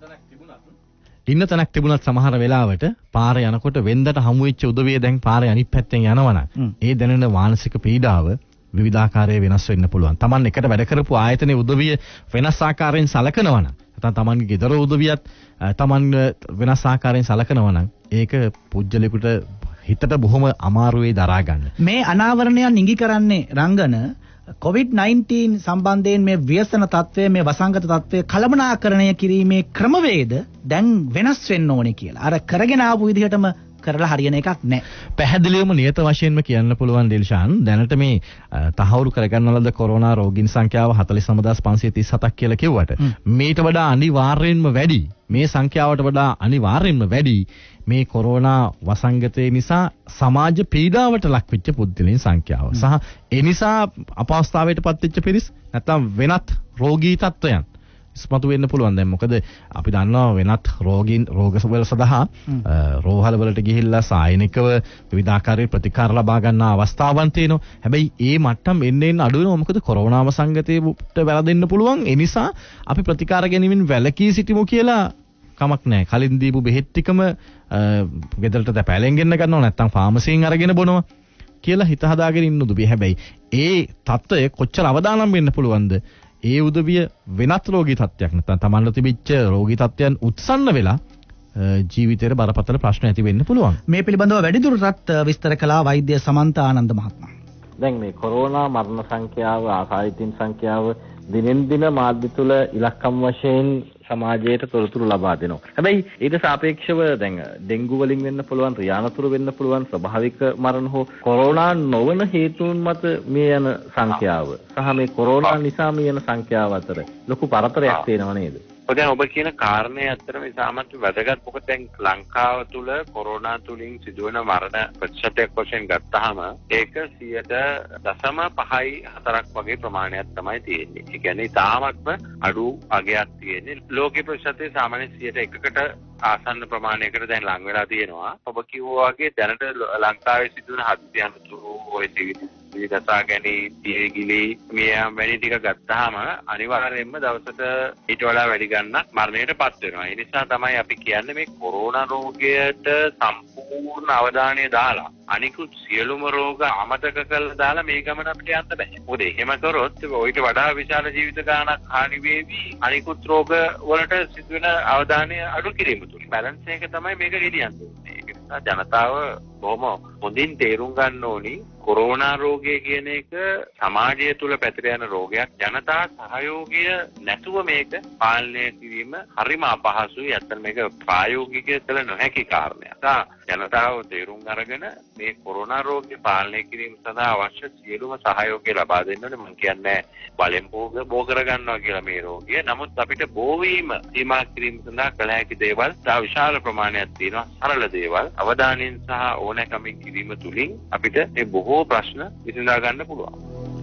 ඉන්න තැනක් තිබුණත් සමහර වෙලාවට පාරේ යනකොට වෙන්දට හමු වෙච්ච උදවිය දැන් පාරේ අනිත් පැත්තෙන් යනවනම් ඒ දැනෙන මානසික පීඩාව විවිධාකාරයේ වෙනස් වෙන්න පුළුවන්. Taman එකට වැඩ කරපු ආයතනයේ උදවිය වෙනස් ආකාරයෙන් සලකනවා නම් නැත්නම් Tamanගේ ගෙදර උදවියත් Taman වෙනස් ආකාරයෙන් සලකනවා නම් ඒක පුජ්‍යලෙකුට හිතට බොහොම අමාරුවේ දරා ගන්න. මේ අනාවරණයන් නිගි කරන්නේ රංගන COVID-19 සම්බන්ධයෙන් මේ ව්‍යසන තත්ත්වය මේ වසංගත තත්ත්වය කළමනාකරණය කිරීමේ ක්‍රමවේද දැන් වෙනස් වෙන්න ඕනේ කියලා. අර කරගෙන ආපු විදිහටම කරලා හරියන එකක් නැහැ. පැහැදිලිවම නියත වශයෙන්ම කියන්න පුළුවන් ඩිල්ෂාන් දැනට මේ තහවුරු කරගන්න ලද කොරෝනා රෝගීන් සංඛ්‍යාව 49537ක් කියලා කිව්වට මේට වඩා අනිවාර්යෙන්ම වැඩි මේ සංඛ්‍යාවට වඩා අනිවාර්යෙන්ම වැඩි මේ කොරෝනා වසංගතය නිසා සමාජ පීඩාවට ලක්වෙච්ච පුද්ගලයන් සංඛ්‍යාව සහ ඒ නිසා අපහසුතාවයට පත්වෙච්ච පිරිස් නැත්නම් වෙනත් රෝගී තත්ත්වයන් ඉස්මතු වෙන්න පුළුවන්. දැන් මොකද අපි දන්නවා වෙනත් රෝගවල සඳහා රෝහල වලට ගිහිල්ලා සායනිකව විවිධාකාරයේ ප්‍රතිකාර ලබා ගන්න අවස්ථාවන් තියෙනවා. හැබැයි ඒ මට්ටම් එන්න අඩු වෙනවා. මොකද කොරෝනා වසංගතයට වැළඳෙන්න පුළුවන්. ඒ නිසා අපි ප්‍රතිකාර ගැනීමෙන් වැළකී සිටිමු කියලා කමක් නැහැ. කලින් දීපු බෙහෙත් ටිකම ගෙදරට තැපෑලෙන් ගෙන්න ගන්නවා නැත්නම් ෆාමසියෙන් අරගෙන බොනවා කියලා හිත හදාගෙන ඉන්න උදවිය. හැබැයි ඒ தত্ত্বය කොච්චර අවදානම් වෙන්න පුළුවන්ද? ඒ උදවිය වෙනත් රෝගී තත්ත්වයක් නැත්නම් තමන්ට තිබිච්ච රෝගී තත්ත්වයන් උත්සන්න වෙලා ජීවිතේට බරපතල ප්‍රශ්න ඇති වෙන්න පුළුවන්. මේ පිළිබඳව වැඩිදුරටත් විස්තර කළා වෛද්‍ය සමන්ත ආනන්ද මහත්මයා. දැන් මේ කොරෝනා මරණ සංඛ්‍යාව ආසාදිතින් සංඛ්‍යාව දිනෙන් දින මාධ්‍ය තුල ඉලක්කම් වශයෙන් සමාජයට තොරතුරු ලබා දෙනවා. හැබැයි ඊට සාපේක්ෂව දැන් ඩෙන්ගු වලින් වෙන්න පුළුවන්, රියානතුරු වෙන්න පුළුවන්, ස්වභාවික මරණ හෝ කොරෝනා නොවන හේතුන් මත මේ යන සංඛ්‍යාව සහ මේ කොරෝනා නිසා මේ යන සංඛ්‍යාව අතර ලොකු පරතරයක් තියෙනව නේද? දැන් ඔබ කියන කාරණේ ඇත්තටම ඉතාමත් වැදගත්. මොකද දැන් ලංකාව තුල කොරෝනා තුලින් සිදුවන මරණ ප්‍රතිශතයක් වශයෙන් ගත්තාම ඒක 0.5.4ක් වගේ ප්‍රමාණයක් තමයි තියෙන්නේ. ඒ කියන්නේ ඉතාමත්ම අඩු අගයක් තියෙන්නේ. ලෝකේ ප්‍රතිශතය සාමාන්‍ය 1%කට ආසන්න ප්‍රමාණයකට දැන් ලං වෙලා තියෙනවා. ඔබ කිව්වා වගේ දැනට ලංකාවේ සිදුවන හදිසියන්තුරු ඔය දසා ගැනීම, දියගිලි මෙයන් වැනි ටික ගත්තාම අනිවාර්යයෙන්ම දවසට ඊට වඩා වැඩි ගණනක් මරණයට පත් වෙනවා. ඒ නිසා තමයි අපි කියන්නේ මේ කොරෝනා රෝගයට සම්පූර්ණ අවධානය දාලා අනිකුත් සියලුම රෝග අමතක කරලා දාලා මේ ගමන අපිට යන්න බෑ. මොකද එහෙම කරොත් ඔයිට වඩා විශාල ජීවිත ගානක් හානි වේවි. අනිකුත් රෝග වලට සිදුවෙන අවධානය අඩු කිරීම තුල බැලන්ස් එක තමයි මේක ගෙනියන්නේ. ඒක නිසා ජනතාව බොහොම හොඳින් තේරුම් ගන්න ඕනි කොරෝනා රෝගය කියන එක සමාජය තුළ පැතිර යන රෝගයක්. ජනතා සහයෝගය නැතුව මේක පාලනය කිරීම හරිම අපහසුයි. ඇත්තට මේක ප්‍රායෝගිකව කළ නොහැකි කාරණයක්. ජනතාව තේරුම් අරගෙන මේ කොරෝනා රෝගය පාලනය කිරීම සඳහා අවශ්‍ය සියලුම සහයෝගය ලබා දෙන්න ඕනේ. මම කියන්නේ බලෙන් බෝ කර ගන්නවා කියලා මේ රෝගය. නමුත් අපිට බෝවීම සීමා කිරීම සඳහා කළ හැකි දේවල් තව විශාල ප්‍රමාණයක් තියෙනවා. සරල දේවල් අවධානයෙන් සහ ඕනෑකමින් කිරීම තුලින් අපිට මේ බොහෝ ප්‍රශ්න විසඳා ගන්න පුළුවන්.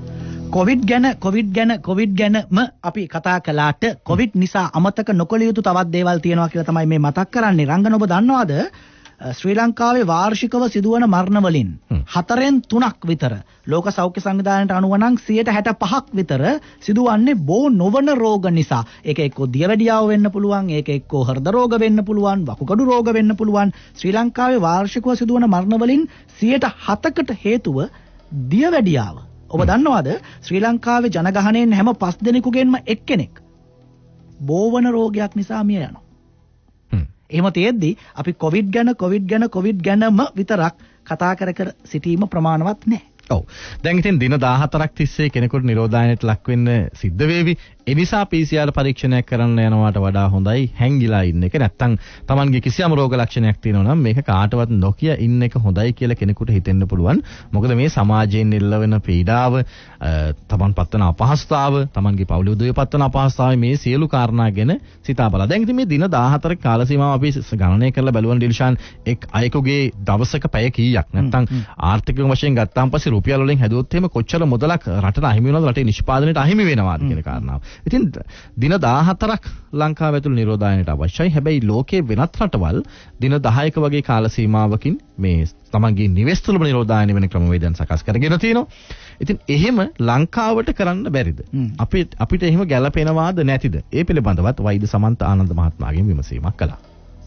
කොවිඩ් ගැනම අපි කතා කළාට කොවිඩ් නිසා අමතක නොකළ යුතු තවත් දේවල් තියෙනවා කියලා තමයි මේ මතක් කරන්නේ. රංගන ඔබ දන්නවද ශ්‍රී ලංකාවේ වාර්ෂිකව සිදුවන මරණ වලින් 4/3 විතර ලෝක සෞඛ්‍ය සංවිධානයට අනුව නම් 65% විතර සිදුවන්නේ බෝ නොවන රෝග නිසා. ඒක එක්කෝ දියවැඩියාව වෙන්න පුළුවන්, ඒක එක්කෝ හෘද රෝග වෙන්න පුළුවන්, වකුගඩු රෝග වෙන්න පුළුවන්. ශ්‍රී ලංකාවේ වාර්ෂිකව සිදුවන මරණ වලින් 7%කට හේතුව දියවැඩියාව. ඔබ දන්නවද ශ්‍රී ලංකාවේ ජනගහනයෙන් හැම 5 දෙනෙකුගෙන්ම එක්කෙනෙක් බෝවන රෝගයක් නිසා මිය යනවා. එහෙම තියෙද්දි අපි කොවිඩ් ගැනම විතරක් කතා කර සිටීම ප්‍රමාණවත් නැහැ. ඔව්. දැන් ඉතින් දින 14ක් තිස්සේ කෙනෙකුට නිරෝධායනයට ලක් වෙන්න සිද්ධ වේවි. ඒ නිසා PCR පරීක්ෂණයක් කරන්න යනවාට වඩා හොඳයි හැංගිලා ඉන්න එක. නැත්තම් Tamanගේ කිසියම් රෝග ලක්ෂණයක් තියෙනවා නම් මේක කාටවත් නොකිය ඉන්න එක හොඳයි කියලා කෙනෙකුට හිතෙන්න පුළුවන්. මොකද මේ සමාජයෙන් එල්ලවෙන පීඩාව, Taman පත්වන අපහසුතාව, Tamanගේ පවුලේ උදවිය පත්වන අපහසුතාව මේ සියලු කාරණා ගැන සිතා බලලා. දැන් ඉතින් මේ දින 14ක කාල සීමාව අපි ගණනය කරලා බලුවන් ඩිල්ෂාන් එක් අයෙකුගේ දවසක පැය කීයක් නැත්තම් ආර්ථික වශයෙන් ගත්තාම පස්සේ රුපියල් වලින් හැදුවොත් එහෙම කොච්චර මුදලක් රටට අහිමි වෙනවද, රටේ නිෂ්පාදනයට අහිමි වෙනවද කියන කාරණාව. ඉතින් දින 14ක් ලංකාව ඇතුළේ නිරෝධායනයට අවශ්‍යයි. හැබැයි ලෝකයේ වෙනත් රටවල් දින 10ක වගේ කාල සීමාවකින් මේ තමන්ගේ නිවෙස් තුළම නිරෝධායන වෙන ක්‍රමවේදයන් සකස් කරගෙන තියෙනවා. ඉතින් එහෙම ලංකාවට කරන්න බැරිද? අපිට එහෙම ගැළපෙනවාද නැතිද? ඒ පිළිබඳවත් වෛද්‍ය සමන්ත ආනන්ද මහත්මයාගෙන් විමසීමක් කළා.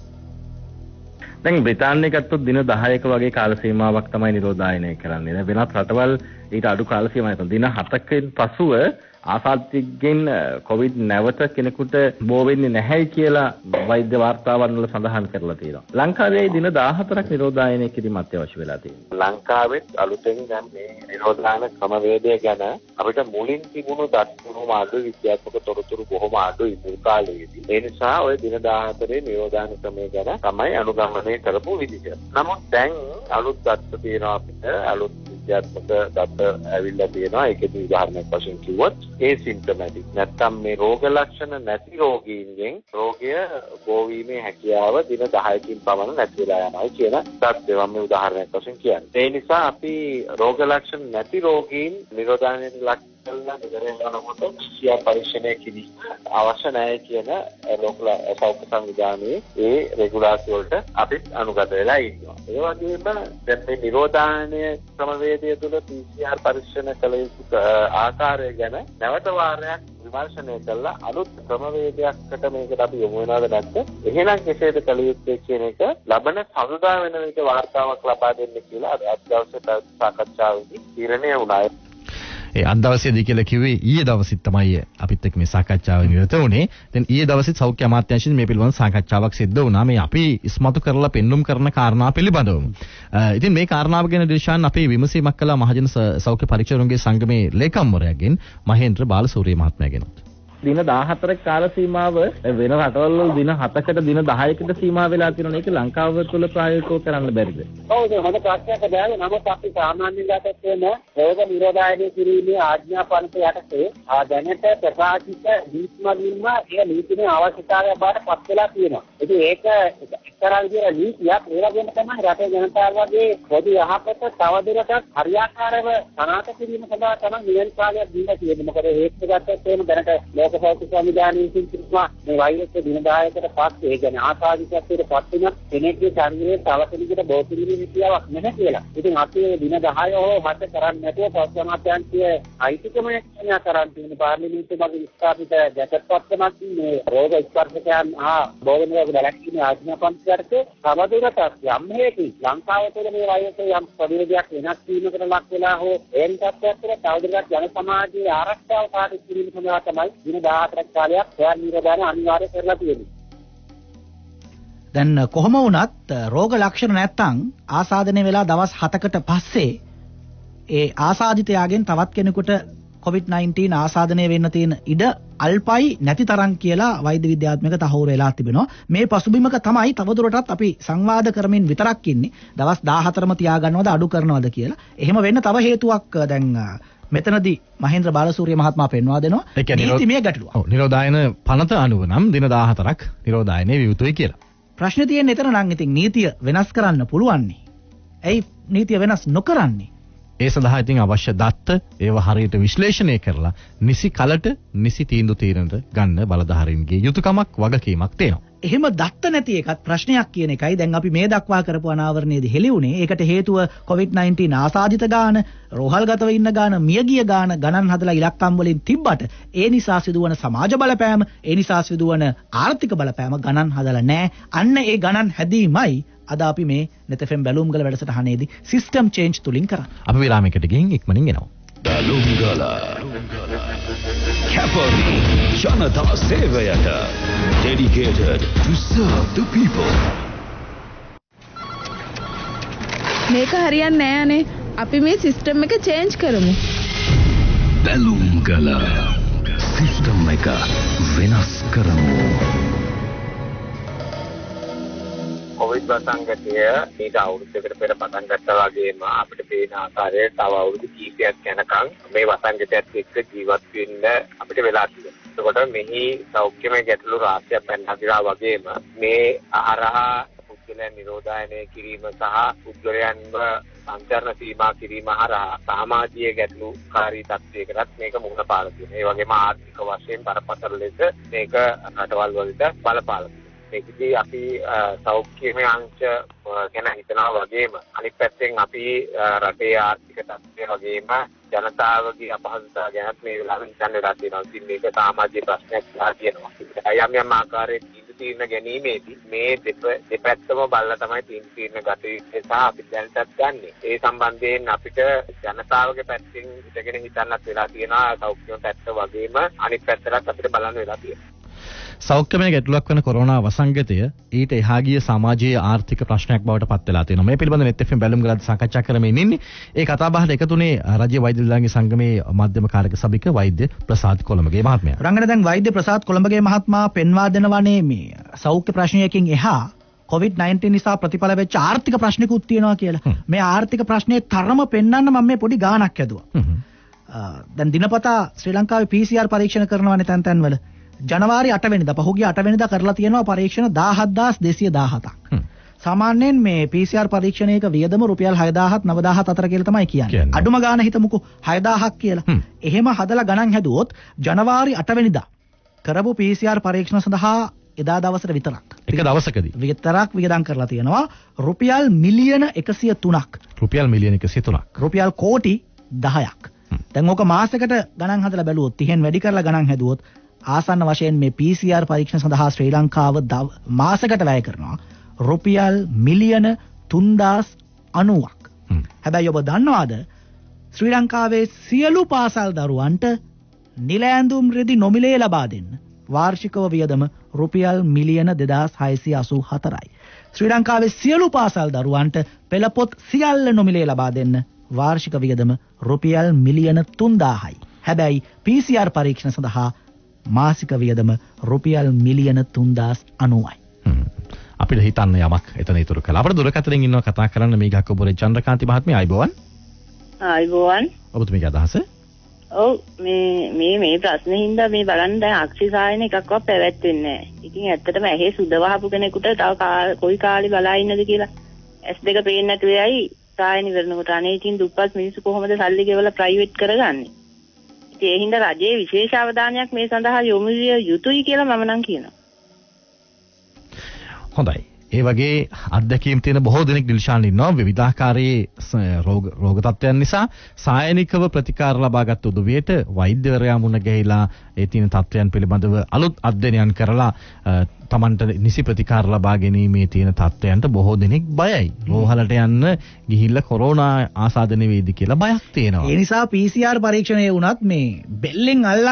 දැන් බ්‍රිතාන්‍යයේ ගත්තොත් දින 10ක වගේ කාල සීමාවක් තමයි නිරෝධායනය කරන්නේ. දැන් වෙනත් රටවල් ඊට අඩු කාල සීමාවක් දින 7කින් පසුව ආසාදිකෙන් කොවිඩ් නැවත කෙනෙකුට බෝ වෙන්නේ නැහැයි කියලා වෛද්‍ය වාර්තාවන් වල සඳහන් කරලා තියෙනවා. ලංකාවේ දින 14ක් නිරෝධායනය කිරීම අත්‍යවශ්‍ය වෙලා තියෙනවා. ලංකාවෙත් අලුතෙන් දැන් මේ නිරෝධායන ක්‍රමවේදය ගැන අපිට මුලින් තිබුණු දත්තුරු මාඩු විද්‍යාත්මක තොරතුරු බොහොම අඩුයි මුල් කාලේදී. ඒ නිසා ওই දින 14 නිරෝධායන ක්‍රමය ගැන තමයි අනුගමනය කරපු විදිහ. නමුත් දැන් අලුත් දත්ත තියෙනවා අපිට. අලුත් විද්‍යාත්මක දත්ත ඇවිල්ලා තියෙනවා. ඒකේ උදාහරණයක් වශයෙන් කිව්වොත් ඒ සිම්ප්ටමැටික් නැත්නම් මේ රෝග ලක්ෂණ නැති රෝගීන්ගෙන් රෝගය බෝ වීමේ හැකියාව දින 10කින් පමණ නැති වෙලා යනවා කියන තත්ත්වය මම මේ උදාහරණයක් වශයෙන් කියන්නේ. ඒ නිසා අපි රෝග ලක්ෂණ නැති රෝගීන් නිරෝධායනයට ලක් කරලා ඉවරෙන් යනකොට PCR පරීක්ෂණය කිරීම අවශ්‍ය නැහැ කියන ලෝක සෞඛ්‍ය සංවිධානයේ ඒ රෙගුලාසිය වලට අපි අනුගත වෙලා ඉන්නවා. ඒ වගේම දැන් මේ නිරෝධායන ක්‍රමවේදය තුළ PCR පරීක්ෂණ කළ යුතු ආකාරය ගැන නැවත වාරයක් විමර්ශනය කළා. අලුත් ක්‍රමවේදයකට මේකට අපි යොමු වෙනවද නැත්ද? එහෙනම් කෙසේද කළ යුත්තේ කියන එක ලබන සමුදා වෙන විට වාර්තාවක් ලබා දෙන්න කියලා අත්‍යවශ්‍ය සාකච්ඡාවේදී තීරණය වුණා. ඒ අද දවසේදී කියලා කිව්වේ ඊයේ දවසෙත් තමයි අපිත් එක්ක මේ සාකච්ඡාව නිරත වුණේ. දැන් ඊයේ දවසෙත් සෞඛ්‍ය අමාත්‍යාංශයෙන් මේ පිළිබඳව සාකච්ඡාවක් සිද්ධ වුණා. මේ අපි ඉස්මතු කරලා පෙන්눔 කරන කාරණා පිළිබඳව. ඉතින් මේ කාරණාව ගැන දිල්ෂාන් අපි විමසීමක් කළා මහජන සෞඛ්‍ය පරීක්ෂකවරුන්ගේ සංගමේ ලේකම්වරයාගෙන් මහේන්ද්‍ර බාලසූරිය මහත්මයාගෙන්. දින 14ක කාල සීමාව වෙන රටවල් වල දින 7කට දින 10කට සීමා වෙලා තියෙනවා. ඒක ලංකාව තුළ ප්‍රායෝගිකව කරන්න බැරිද? ඔව් ඒක හොඳ ප්‍රශ්නයක් දැනෙන. නමුත් අපි සාමාන්‍යයෙන් ගත්තොත් වෙන රෝග නිරෝධායනය කිරීමේ ආඥා පනත යටතේ දැනට ප්‍රකාශිත නීතිමගින්ම ඒ නීතිමය අවශ්‍යතාවය බවට පත් වෙලා තියෙනවා. ඉතින් ඒක එක්තරා විදිහට නීතියක් ඒ වගේම තමයි රටේ ජනතාවගේ පොදු යහපත තවදුරටත් හරියාකාරව සනාථ කිරීම සඳහා තමයි නියම කාලයක් දීලා තියෙන්නේ. මොකද ඒක ගත්තොත් එහෙම දැනට ලෝක සෞඛ්‍ය සංවිධානයේ සිටිනවා මේ වෛරස් දින 10කට පස්සේ ඒ කියන්නේ ආසාදිතත්වයට පත් වෙන කෙනෙක්ගේ ශරීරයේ තව කෙනෙකුට බෝ කිරීමේ විද්‍යාවක් නැහැ කියලා. ඉතින් අපි දින 10 හෝ 7 කරන්නේ නැතුව සෞඛ්‍ය අමාත්‍යාංශයේ අයිතිකමක් කරන් තියෙන පාර්ලිමේන්තුවේ මගින් ස්ථාපිත දැකපත්කමක් මේ රෝග ස්පර්ශකයන් බෝ වෙන රෝග දැලක්ීමේ ආඥා පන්තියට තවදුරටත් යම් හේතු ලංකාව තුළ මේ වෛරස් යම් ප්‍රවේදයක් වෙනස් වීමකට ලක් වෙලා හෝ එන් තත්ත්වයට තවදුරටත් ජන සමාජයේ ආරක්ෂාව කාර්ය කිරීම සඳහා තමයි දින 14ක් කාලයක් ස්වයං නිරෝධායන අනිවාර්ය කරලා තියෙනවා. දැන් කොහොම වුණත් රෝග ලක්ෂණ නැත්තම් ආසාදනය වෙලා දවස් 7කට පස්සේ ඒ ආසාදිතයාගෙන් තවත් කෙනෙකුට COVID-19 ආසාදනය වෙන්න තියෙන ඉඩ අල්පයි නැති තරම් කියලා වෛද්‍ය විද්‍යාත්මක තහවුරු වෙලා තිබෙනවා. මේ පසුබිමක තමයි තවදුරටත් අපි සංවාද කරමින් විතරක් ඉන්නේ. දවස් 14ම තියාගන්නවද අඩු කරනවද කියලා. එහෙම වෙන්න තව හේතුවක් දැන් මෙතනදී මහේන්ද්‍ර බාලසූරිය මහත්මයා පෙන්වා දෙනවා. නීතිමය ගැටලුව. ඔව් නිරෝධායන පනත අනුව නම් දින 14ක් නිරෝධායනයේ විය යුතුයි කියලා. ප්‍රශ්නේ තියෙන්නේ එතන නම් ඉතින් නීතිය වෙනස් කරන්න පුළුවන් නේ. ඇයි නීතිය වෙනස් නොකරන්නේ? ඒ සඳහා ඉතින් අවශ්‍ය දත්ත ඒව හරියට විශ්ලේෂණය කරලා නිසි කලට නිසි තීන්දුව తీරනට ගන්න බලධාරීන්ගේ යුතුයකමක් වගකීමක් තියෙනවා. එහෙම දත්ත නැති එකත් ප්‍රශ්නයක් කියන එකයි දැන් අපි මේ දක්වා කරපු අනාවරණයේදී හෙළි වුණේ. ඒකට හේතුව COVID-19 ආසාදිත ගාන, රෝහල්ගතව ඉන්න ගාන, මියගිය ගාන ගණන් හදලා ඉලක්කම් වලින් තිබ්බට ඒ නිසා සිදුවන සමාජ බලපෑම, ඒ නිසා සිදුවන ආර්ථික බලපෑම ගණන් හදලා නැහැ. අන්න ඒ ගණන් හැදීමයි අද අපි මේ net.fm බැලුම්ගල වැඩසටහනේදී සිස්ටම් චේන්ජ් තුලින් කරන්නේ. අපි විරාමයකට ගිහින් ඉක්මනින් එනවා. බැලුම්ගල කැපවී ජනතා සේවයට dedicated to serve the people. මේක හරියන්නේ නැහැ අනේ. අපි මේ සිස්ටම් එක චේන්ජ් කරමු. බැලුම්ගල සිස්ටම් එක වෙනස් කරමු. කොවිඩ් වසංගතය ඊට අවුරුද්දකට පෙර පටන් ගත්තා වගේම අපිට පේන ආකාරයට තව අවුරුදු කිහිපයක් යනකම් මේ වසංගතයත් එක්ක ජීවත් වෙන්න අපිට වෙලා තියෙනවා. එතකොට මෙහි සෞඛ්‍යමය ගැටලු රාශියක් පැනනගිරා වගේම මේ හරහා පුද්ගලයන් නිරෝධායනය කිරීම සහ පුද්ගලයන්ව සංචාරණ සීමා කිරීම හරහා සමාජීය ගැටලුකාරී තත්ත්වයකටත් මේක මුහුණ පාලා තියෙනවා. ඒ වගේම ආර්ථික වශයෙන් බරපතල ලෙස මේක රටවල් වලට බලපාලා. ඒකදී අපි සෞඛ්‍යමය අංශ ගැන හිතනවා වගේම අනිත් පැත්තෙන් අපි රටේ ආර්ථික තත්ත්වය වගේම ජනතාවගේ අපහසුතාව ගැනත් මේ වෙලාවේ හිතන්න වෙලා තියෙනවා. ඉතින් මේක සමාජීය ප්‍රශ්නයක් කියලා තියෙනවා. යම් ආකාරයේ තීරණ ගැනීමේදී මේ දෙපැත්තම බලලා තමයි තීරණ ගත යුත්තේ සහ අපි දැනටත් ගන්නෙ. ඒ සම්බන්ධයෙන් අපිට ජනතාවගේ පැත්තෙන් හිතගෙන හිතන්නත් වෙලා තියෙනවා. සෞඛ්‍ය පැත්ත වගේම අනිත් පැත්තටත් අපිට බලන්න වෙලා තියෙනවා. සෞඛ්‍යමය ගැටලුවක් වෙන කොරෝනා වසංගතය ඊට එහා ගිය සමාජීය ආර්ථික ප්‍රශ්නයක් බවට පත් වෙලා තියෙනවා. මේ පිළිබඳව net.fm බැලුම්ගලත් සාකච්ඡා කරමින් ඉන්නේ. ඒ කතා බහට එකතුනේ රාජ්‍ය වෛද්‍ය විද්‍යාලයේ සංගමේ මධ්‍යම කාර්යක සභික වෛද්‍ය ප්‍රසාද් කොළඹගේ මහත්මයා. රංගන දැන් වෛද්‍ය ප්‍රසාද් කොළඹගේ මහත්මයා පෙන්වා දෙනවානේ මේ සෞඛ්‍ය ප්‍රශ්නයකින් එහා COVID-19 නිසා ප්‍රතිඵල වෙච්ච ආර්ථික ප්‍රශ්නිකුත් තියෙනවා කියලා. මේ ආර්ථික ප්‍රශ්නේ තරම පෙන්වන්න මම මේ පොඩි ගාණක් ඇදුවා. දැන් දිනපතා ශ්‍රී ලංකාවේ PCR පරීක්ෂණ කරනවානේ තැන් වල. ජනවාරි 8 වෙනිදා පහුගිය 8 වෙනිදා කරලා තියෙනවා පරීක්ෂණ 17217ක්. සාමාන්‍යයෙන් මේ PCR පරීක්ෂණයක වියදම රුපියල් 6000ත් 9000ත් අතර කියලා තමයි කියන්නේ. අඩුම ගාණ හිතමුකෝ 6000ක් කියලා. එහෙම හදලා ගණන් හැදුවොත් ජනවාරි 8 වෙනිදා කරපු PCR පරීක්ෂණ සඳහා එදා දවසට විතරක්. එක දවසකදී විතරක් වියදම් කරලා තියෙනවා රුපියල් මිලියන 103ක්. රුපියල් මිලියන 103ක්. රුපියල් කෝටි 10ක්. දැන් ඕක මාසෙකට ගණන් හදලා බැලුවොත් 30න් වැඩි කරලා ගණන් හැදුවොත් ආසන්න වශයෙන් මේ PCR පරීක්ෂණ සඳහා ශ්‍රී ලංකාව මාසකට වැය කරනවා රුපියල් මිලියන 3090ක්. හැබැයි ඔබ දන්නවාද ශ්‍රී ලංකාවේ සියලු පාසල් දරුවන්ට නිල ඇඳුම් රෙදි නොමිලේ ලබා දෙන්න වාර්ෂිකව වියදම රුපියල් මිලියන 2684යි. ශ්‍රී ලංකාවේ සියලු පාසල් දරුවන්ට පෙළපොත් සියල්ල නොමිලේ ලබා දෙන්න වාර්ෂික වියදම රුපියල් මිලියන 3000යි. හැබැයි PCR පරීක්ෂණ සඳහා මාසික වියදම රුපියල් මිලියන 3090යි. අපිට හිතන්න යමක් එතන ඉතුරු කළා. අපිට දුරකථනයෙන් ඉන්නවා කතා කරන්න මේඝා කොබරේ චන්ද්‍රකාන්ති මහත්මිය. ආයිබෝවන්. ආයිබෝවන්. ඔබතුමීගේ අදහස? ඔව් මේ ප්‍රශ්නේ හින්දා මේ බලන්න දැන් අක්ෂිසායන එකක්වත් පැවැත්වෙන්නේ නැහැ. ඉතින් ඇත්තටම ඇහි සුද වහපු කෙනෙකුට තව කොයි කාලේ බලා ඉන්නද කියලා S2 පේන්නේ නැතුව යයි සායන ඉවරනකොට අනේ ඉතින් දුප්පත් මිනිස්සු කොහොමද සල්ලි ගෙවලා ප්‍රයිවට් කරගන්නේ? ඒ හින්දා රජයේ විශේෂ අවධානයක් මේ සඳහා යොමු විය යුතුයි කියලා මම නම් කියනවා. හොඳයි. ඒ වගේ අත්දැකීම් තියෙන බොහෝ දෙනෙක් දිල්ෂාන් ඉන්නවා විවිධාකාරයේ රෝග තත්ත්වයන් නිසා සායනිකව ප්‍රතිකාර ලබාගත් උදවියට වෛද්‍යවරයා මුණ ගැහිලා ඒ තියෙන තත්ත්වයන් පිළිබඳව අලුත් අධ්‍යයනයන් කරලා තමන්ට නිසි ප්‍රතිකාර ලබා ගැනීමේ තියෙන තත්ත්වයන්ට බොහෝ දෙනෙක් බයයි. රෝහලට යන්න ගිහිල්ලා කොරෝනා ආසාදනය වේවි කියලා බයක් තියෙනවා. ඒ නිසා PCR පරීක්ෂණය වුණත් මේ බෙල්ලෙන් අල්ලන්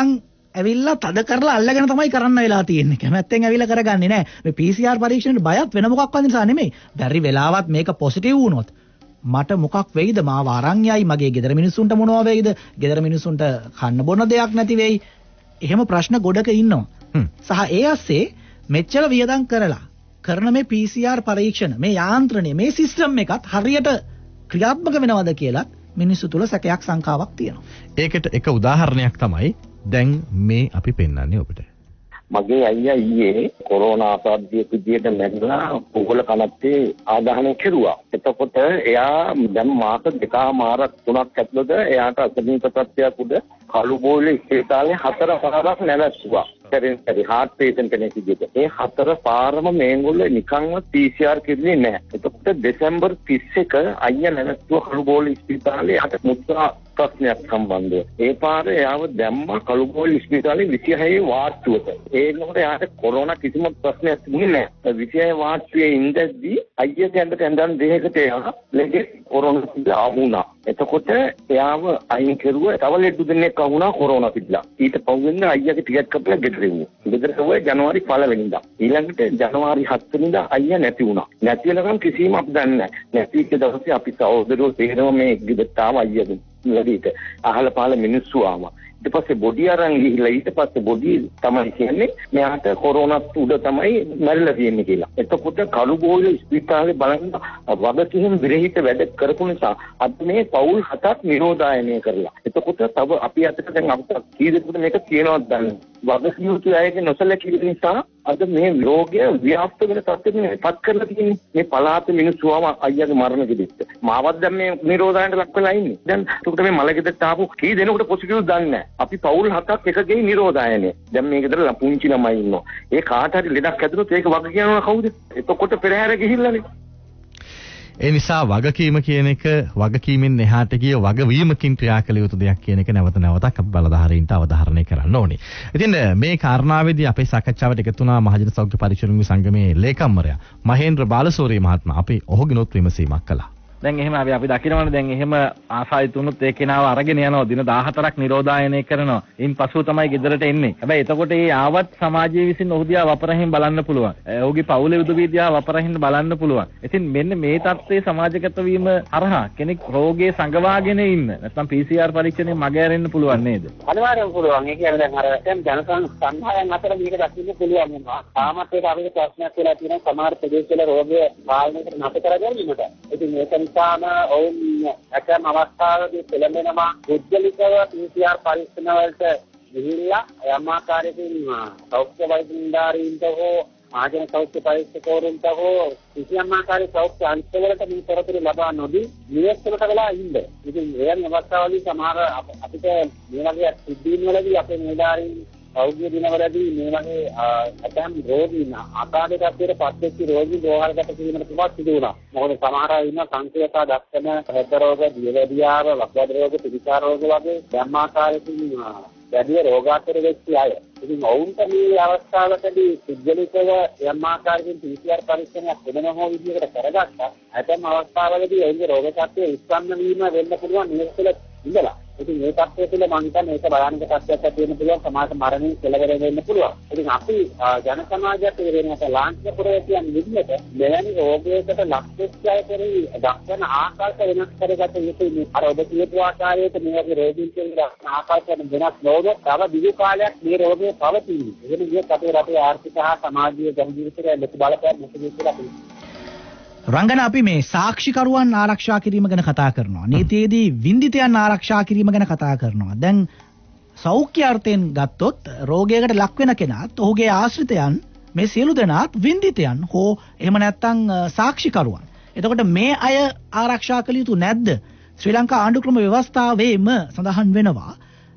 ඇවිල්ලා තද කරලා අල්ලගෙන තමයි කරන්න වෙලා තියෙන්නේ. කැමැත්තෙන් ඇවිල්ලා කරගන්නේ නැහැ. මේ PCR පරීක්ෂණයට බයත් වෙන මොකක්වත් නිසා නෙමෙයි. බැරි වෙලාවත් මේක පොසිටිව් වුණොත් මට මොකක් වෙයිද? මාව අරන් යයි. මගේ ගෙදර මිනිස්සුන්ට මොනවා වෙයිද? ගෙදර මිනිස්සුන්ට කන්න බොන දෙයක් නැති වෙයි. එහෙම ප්‍රශ්න ගොඩක ඉන්නවා. සහ ඒ ඇස්සේ මෙච්චර වියදම් කරලා කරන මේ PCR පරීක්ෂණ, මේ යාන්ත්‍රණය, මේ සිස්ටම් එකත් හරියට ක්‍රියාත්මක වෙනවද කියලා මිනිස්සු තුල සැකයක් සංකාවක් තියෙනවා. ඒකට එක උදාහරණයක් තමයි දැන් මේ අපි පෙන්වන්නේ ඔබට. මගේ අයියා ඊයේ කොරෝනා ආසාදියෙක් විදියට මැරිලා පොගල කනත්තේ ආදාහනය කෙරුවා. එතකොට එයා දැන් මාස 2මාරක් 3ක් ඇතුළත එයාට අසනීප තත්ත්වයක් උඩ කළුබෝලේ ස්පිතාලේ 4 පාරක් නැවැස්සුවා. පෙරේ හાર્ට් පේෂන්ට් කෙනෙක් විදියට. ඒ 4 පාරම මේගොල්ලෝ නිකන්ව PCR කිරුවේ නැහැ. එතකොට දෙසැම්බර් 31 අයියා නැවැස්සුවා කළුබෝලේ ස්පිතාලේ අට මුත්‍රා ප්‍රශ්නයක් සම්බන්ධව. ඒ පාරේ එයාව දැම්මා කළුබෝලේ ස්පිතාලේ 26 වාර්තුවට. ඒනකොට එයාට කොරෝනා කිසිම ප්‍රශ්නයක් තිබුණේ නැහැ. 26 වාර්තුවේ ඉඳද්දී අයියා කැඳට ඇඳන් දෙයකට එයා ලෙඩේ කොරෝනා පිළිලා ආවුණා. එතකොට එයාව අයින් කරුවා. තව ලෙඩ දෙන්නෙක් ආවුණා කොරෝනා පිළිලා. ඊට පහුවෙන්න අයියාගේ ටිකට් කපලා ගෙදර එව්වා. ගෙදර එව්වා ජනවාරි 1 වෙනිදා. ඊළඟට ජනවාරි 7 වෙනිදා අයියා නැති වුණා. නැති වෙනකම් කිසිම අපි දන්නේ නැහැ. නැති එක දවසේ අපි සහෝදරයෝ තේරෙනවා මේ ගෙදරට ආව අයියාගේ ලඩේට අහල පහල මිනිස්සු ආවා. ඊට පස්සේ බොඩි අරන් ගිහිල්ලා ඊට පස්සේ බොඩි තමයි කියන්නේ මෙයාට කොරෝනා උඩ තමයි මැරිලා තියෙන්නේ කියලා. එතකොට කළුබෝල ස්පිතාලේ බලන්න වගකීම් විරහිත වැඩ කරපු නිසා අද මේ පවුල් 7ක් නිරෝධායනය කරලා. එතකොට තව අපි අතට දැන් අපිට කී දෙනෙකුට මේක කියනවද දන්නේ. වගකීම් තුයයගේ නොසලකීම නිසා අද මේ රෝගය ව්‍යාප්ත වෙන තත්ත්වෙට පත් කරලා තියෙන්නේ. මේ පළාත මිනිස්සුවම අයියාගේ මරණ ගෙදෙට්ට. මාවත් දැන් මේ නිරෝධායනයට ලක් වෙලා ඉන්නේ. දැන් එතකොට මේ මල ගෙදෙට්ට ආපු කී දෙනෙකුට පොසිටිව් දන්නේ නැහැ. අපි පවුල් 7ක් එකගේ නිරෝධායනය. දැන් මේ ගෙදර පුංචි ළමයි ඉන්නවා. ඒ කාට හරි ලෙඩක් හැදුනොත් ඒක වග කියනවා කවුද? එතකොට පෙරහැර ගිහිල්ලානේ. ඒ නිසා වගකීම කියන එක වගකීමෙන් එහාට ගිය වගවීමකින් ක්‍රියා කළ යුතු දෙයක් කියන එක නැවත නැවතත් අපි බලධාරීන්ට අවධාරණය කරන්න ඕනේ. ඉතින් මේ කාරණාවේදී අපේ සාකච්ඡාවට එකතු වුණා මහජන සෞඛ්‍ය පරීක්ෂණ සංගමේ ලේකම්වරයා මහේන්ද්‍ර බාලසූරිය මහත්මයා. අපි ඔහුගෙනුත් විමසීමක් කළා. දැන් එහෙම අපි දකිනවනේ දැන් එහෙම ආසාදිත වුණොත් ඒ කෙනාව අරගෙන යනවා දින 14ක් නිරෝධායනය කරනවා. ඉන් පසුව තමයි ගෙදරට එන්නේ. හැබැයි එතකොට ඒ ආවත් සමාජයේ විසින් ඔහු දිහා වපරහින් බලන්න පුළුවන්. ඔහුගේ පවුලේ උදවිය දිහා වපරහින් බලන්න පුළුවන්. ඉතින් මෙන්න මේ தත්ත්වයේ සමාජගත වීම හරහා කෙනෙක් රෝගේ සංගවාගෙන ඉන්න නැත්නම් PCR පරීක්ෂණය මග ඇරෙන්න පුළුවන් නේද? අනිවාර්යයෙන් පුළුවන්. ඒ කියන්නේ දැන් අර දැන් ජනසංඛ්‍යාවෙන් අතර මේක දකින්න පුළුවන් වෙනවා. තාමත් ඒක අපිට ප්‍රශ්නයක් වෙලා තියෙනවා සමහර ප්‍රදේශවල රෝගය පාලනයකට නැත කරගන්නට. ඉතින් මේක නිසාම ඔවුන් ඇතැම් අවස්ථාවලදී පෙළඹෙනවා පුද්ගලිකව PCR පරීක්ෂණ වලට ගිහිල්ලා යම් ආකාරයකින් සෞඛ්‍ය වෛද්‍ය නිලධාරීන්ට හෝ ආජන සෞඛ්‍ය පරීක්ෂකවරුන්ට හෝ කිසියම් ආකාරයක සෞඛ්‍ය අංශවලට මේ තොරතුරු ලබා නොදී නිවෙස්වලට වෙලා ඉන්න. ඉතින් එවැනි අවස්ථාවලදී සමහර අපිට මේ වගේ සිද්ධීන් වලදී අපේ නිලධාරීන් සෞඛ්‍ය දිනවලදී මේ වගේ ඇතැම් රෝගීන් ආකාරයකට පත්වෙච්ච රෝගී රෝහල්ගත කිරීමට පුළුවන් සිදු වුණා. මොකද සමහර අය ඉන්න සංකේතා දක්වන හෘද රෝග, දියවැඩියාව, වක්වාද රෝග, පිළිකාර රෝග වගේ ධර්ම ආකාරයකින් වැඩි රෝගාතුර වෙච්ච අය. ඉතින් ඔවුන්ට මේ අවස්ථාවකදී පුද්ගලිකව යම් ආකාරයකින් PCR පරීක්ෂණයක් වෙනම හෝ විදිහකට කරගත්තා. ඇතැම් අවස්ථාවලදී එන්නේ රෝග සත්‍ය උත්පන්න වීම වෙන්න පුළුවන් නිවෙස්වල ඉඳලා. ඉතින් මේ තත්ත්වය තුළ මම හිතන්නේ මේක බලන්න තත්ත්වයක් ඇති වෙන්න පුළුවන් සමාජ මරණයෙන් කෙලවර වෙන්න පුළුවන්. ඉතින් අපි ජන සමාජයට වෙනට ලාංකික පුරවැසියන් විදිහට මෙවැනි රෝගයකට ලක්ෂ අය කෙරෙහි දක්වන ආකාරය වෙනස් කරගත යුතුයි. අර ඔබ කියපු ආකාරයට මේ වගේ රෝගීන් කෙරෙහි ආකාරයෙන් වෙනස් නොවුනොත් තව දිගු කාලයක් මේ රෝගය පවතින්නේ. එහෙම ගියොත් අපේ රටේ ආර්ථික හා සමාජීය ජන ජීවිතයට ලොකු බලපෑමක් නැති කියලා අපි රංගන අපි මේ සාක්ෂිකරුවන් ආරක්ෂා කිරීම ගැන කතා කරනවා. නීතියේදී වින්දිතයන් ආරක්ෂා කිරීම ගැන කතා කරනවා. දැන් සෞඛ්‍ය අර්ථයෙන් ගත්තොත් රෝගයකට ලක් වෙන කෙනාත් ඔහුගේ ආශ්‍රිතයන් මේ සියලු දෙනාත් වින්දිතයන් හෝ එහෙම නැත්නම් සාක්ෂිකරුවන්. එතකොට මේ අය ආරක්ෂා කළ යුතු නැද්ද? ශ්‍රී ලංකා ආණ්ඩුක්‍රම ව්‍යවස්ථාවේම සඳහන් වෙනවා.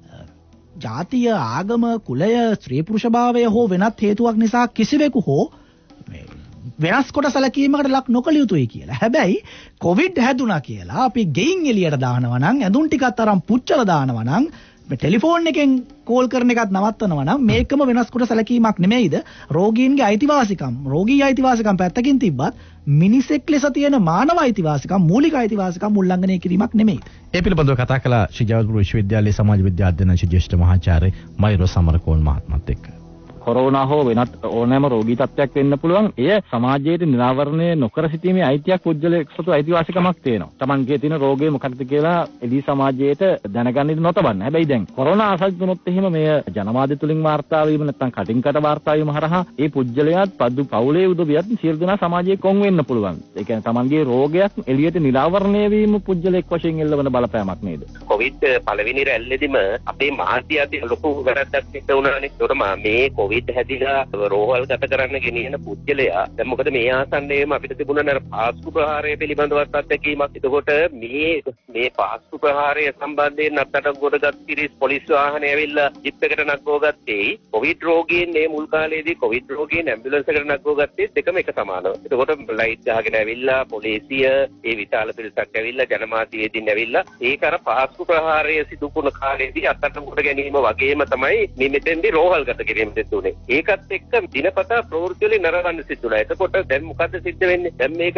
ජාතිය, ආගම, කුලය, ස්ත්‍රී පුරුෂභාවය හෝ වෙනත් හේතුවක් නිසා කිසිවෙකු හෝ වෙනස් කොට සැලකීමකට ලක් නොකළ යුතුයි කියලා. හැබැයි කොවිඩ් හැදුනා කියලා අපි ගෙයින් එළියට දානවා නම් ඇඳුම් ටිකක් තරම් පුච්චලා දානවා නම් මේ ටෙලිෆෝන් එකෙන් කෝල් කරන එකත් නවත්තනවා නම් මේකම වෙනස් කොට සැලකීමක් නෙමෙයිද? රෝගීන්ගේ අයිතිවාසිකම්, රෝගී අයිතිවාසිකම් පැත්තකින් තිබ්බත් මිනිසෙක් ලෙස තියෙන මානව අයිතිවාසිකම්, මූලික අයිතිවාසිකම් උල්ලංඝනය කිරීමක් නෙමෙයිද? ඒ පිළිබඳව කතා කළ ශ්‍රී ජයවර්ධන විශ්වවිද්‍යාලයේ සමාජ විද්‍යා අධ්‍යයනාංශ ජ්‍යෙෂ්ඨ මහාචාර්ය මයිරෝ සමරකෝන් මහත්මයාත් එක්ක. කොරෝනා හෝ වෙනත් ඕනෑම රෝගී තත්ත්වයක් වෙන්න පුළුවන්. එය සමාජයේ නිරාවරණය නොකර සිටීමේ අයිතියක් පුද්ගලයෙක් සතු අයිතිවාසිකමක් තියෙනවා. Tamanගේ තියෙන රෝගය මොකක්ද කියලා එළි සමාජයට දැනගන්න නොතබන්න. හැබැයි දැන් කොරෝනා ආසාදිත වුණොත් එහෙම මෙය ජනමාධ්‍ය තුලින් වාර්තා වීම නැත්නම් කටින් කට වාර්තා වීම හරහා ඒ පුද්ගලයාත් පවුලේ උදවියත් සියලු දෙනා සමාජයේ කොන් වෙන්න පුළුවන්. ඒ කියන්නේ Tamanගේ රෝගයක් එළියට නිරාවරණය වීම පුද්ගලයෙක් වශයෙන් එල්ලවන බලපෑමක් නේද? කොවිඩ් පළවෙනි රැල්ලේදීම අපේ මහත්ය අති ලොකු වැරද්දක් සිද්ධ වුණානේ. ඒකට මේ කොවිඩ් හැදිලා රෝහල් ගත කරන්න ගෙනියන පුද්ගලයා දැන් මොකද මේ ආසන්නයේම අපිට තිබුණ නර පාස්කු ප්‍රහාරය පිළිබඳවත් අත්දැකීමක්. එතකොට මේ පාස්කු ප්‍රහාරය සම්බන්ධයෙන් අත්තට ගොඩගත් පිරිස් පොලිස් වාහනේ ඇවිල්ලා ජිප් එකට නගව ගත්තේ කොවිඩ් රෝගීන් මේ මුල් කාලේදී කොවිඩ් රෝගීන් ඇම්බියුලන්ස් එකට නගව ගත්තේ දෙකම එක සමානව. එතකොට ලයිට් ගහගෙන ඇවිල්ලා පොලිසිය ඒ විශාල පිරිසක් ඇවිල්ලා ජනමාධ්‍යයේදීන් ඇවිල්ලා ඒක අර පාස්කු ප්‍රහාරය සිදු වුණ කාලේදී අත්තට ගොඩ ගැනීම වගේම තමයි මේ මෙතෙන්දී රෝහල් ගත කිරීම සිදු වුණේ. ඒකත් එක්ක දිනපතා ප්‍රවෘත්ති වලින් නරඹන්න සිද්ධ වුණා. එතකොට දැන් මොකද්ද සිද්ධ වෙන්නේ?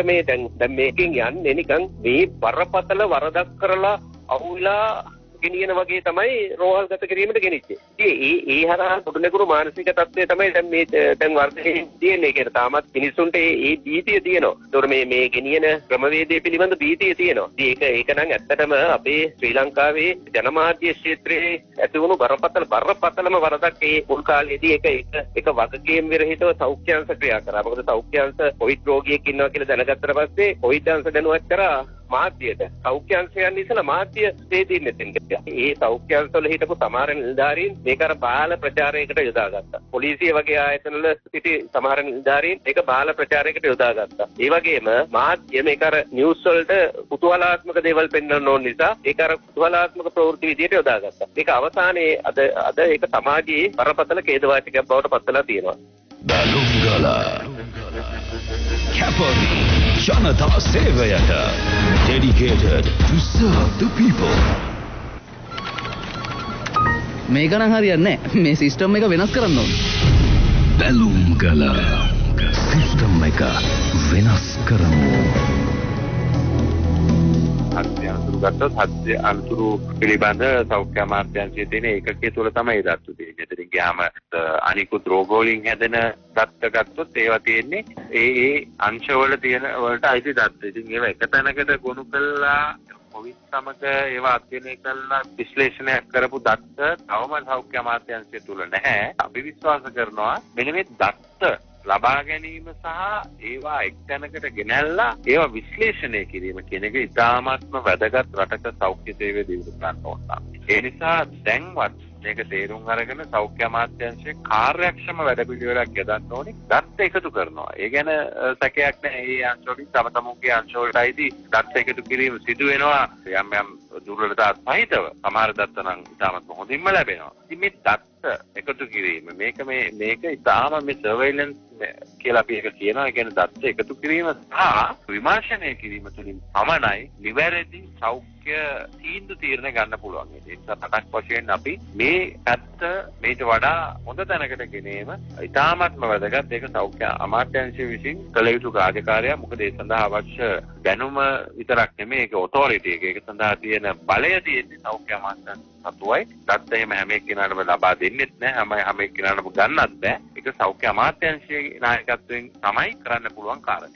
දැන් මේකෙන් යන්නේ නිකන් මේ බරපතල වරදක් කරලා අහුවිලා ගෙනියන වගේ තමයි රෝහල් ගත කිරීමට ගෙනිච්චේ. ඉතින් ඒ හරහා පොදුනකුරු මානසික තත්ත්වය තමයි දැන් වර්ධනය තියෙන්නේ. ඒක තාමත් මිනිස්සුන්ට ඒ භීතිය තියෙනවා. ඒතකොට මේ ගෙනියන ක්‍රමවේදය පිළිබඳ භීතිය තියෙනවා. ඉතින් ඒක නම් ඇත්තටම අපේ ශ්‍රී ලංකාවේ ජනමාධ්‍ය ක්ෂේත්‍රයේ ඇති වුණු බරපතලම වරදක් ඒ මුල් කාලේදී එක වගකීම් විරහිතව සෞඛ්‍යාංශ ක්‍රියා කරා. මොකද සෞඛ්‍යාංශ කොවිඩ් රෝගියෙක් ඉන්නවා කියලා දැනගත්තට පස්සේ කොවිඩ් අංශ දැනුවත් කරා මාධ්‍යයට. සෞඛ්‍යාංශයන් ඉස්සලා මාධ්‍ය ස්ථේදීන් නැතින්. ඒ සෞඛ්‍යාංශවල හිටපු සමහර නිලධාරීන් මේක අර බාල ප්‍රචාරයකට යොදාගත්තා. පොලිසිය වගේ ආයතනවල සිටි සමහර නිලධාරීන් ඒක බාල ප්‍රචාරයකට යොදාගත්තා. ඒ වගේම මාධ්‍ය මේක අර නිවුස් වලට කුතුහලාත්මක දේවල් පෙන්වන්න ඕන නිසා ඒක අර කුතුහලාත්මක ප්‍රවෘත්ති විදියට යොදාගත්තා. ඒක අවසානයේ අද ඒක සමාජයේ බරපතල ඛේදවාචකයක් බවට පත්වලා තියෙනවා. බැලුම්ගල කැපවි ජනතා සේවයට dedicated to serve the people. මේක නම් හරියන්නේ නැහැ. මේ සිස්ටම් එක වෙනස් කරන්න ඕනේ. බැලුම්ගල සිස්ටම් එක වෙනස් කරමු. හත්ය අනුතුරු ගත්තොත් හත්ය අනුතුරු පිළිබඳ සෞඛ්‍ය අමාත්‍යාංශයේ තියෙන ඒකකයේ තුල තමයි ඒ දත්තු තියෙන්නේ. එතනින් ගියාම අනිකුත් රෝග වලින් හැදෙන දත්ත ගත්තොත් ඒවා තියෙන්නේ ඒ අංශවල තියෙන වලට අයිති දත්ත. ඉතින් ඒවා එක තැනකට ගොනු කළා කොවිඩ් සමග ඒවා අධ්‍යයනය කළා විශ්ලේෂණයක් කරපු දත්ත තවම සෞඛ්‍ය අමාත්‍යාංශය තුල නැහැ. අපි විශ්වාස කරනවා මෙන්න මේ දත්ත ලබා ගැනීම සහ ඒවා එක්තැනකට ගෙනල්ලා ඒවා විශ්ලේෂණය කිරීම කියන එක ඉතාමත්ම වැදගත් රටක සෞඛ්‍ය සේවය දියුණු කරන්න ඕන. ඒ නිසා දැන්වත් මේක තේරුම් අරගෙන සෞඛ්‍ය අමාත්‍යාංශයේ කාර්යක්ෂම වැඩපිළිවෙලක් යොදන්න ඕනේ. දත්ත එකතු කරනවා. ඒ ගැන සැකයක් නැහැ. ඒ අංශවලින් තම තමුන්ගේ අංශවලටයි දත්ත එකතු කිරීම සිදු වෙනවා. යම් දුර්වලතා සහිතව. සමහර දත්ත නම් ඉතාමත් හොඳින්ම ලැබෙනවා. ඉතින් මේ දත්ත එකතු කිරීම මේක ඉතාම මේ සර්වයිලන්ස් කියලා අපි එක කියනවා. ඒ කියන්නේ දත්ත එකතු කිරීම සහ විමර්ශනය කිරීම තුළින් පමණයි නිවැරදි සෞඛ්‍ය තීන්දුව තීරණය ගන්න පුළුවන්. ඒ නිසා පටක් වශයෙන් අපි මේ පැත්ත මේට වඩා හොඳ තැනකට ගෙනීම ඉතාමත්ම වැදගත්. ඒක සෞඛ්‍ය අමාත්‍යාංශය විසින් කළ යුතු කාර්යකාරයක්. මොකද ඒ සඳහා අවශ්‍ය දැනුම විතරක් නෙමෙයි ඒක ඔතොරිටි එක. ඒක සඳහා තියෙන බලය තියෙන්නේ සෞඛ්‍ය අමාත්‍යාංශ සතුවයි. දත්ත එහෙම හැම එක්කෙනාටම ලබා දෙන්නෙත් නැහැ. හැම එක්කෙනාටම ගන්නත් බෑ. ඒක සෞඛ්‍ය අමාත්‍යාංශයේ නායකත්වයෙන් තමයි කරන්න පුළුවන් කාරණේ.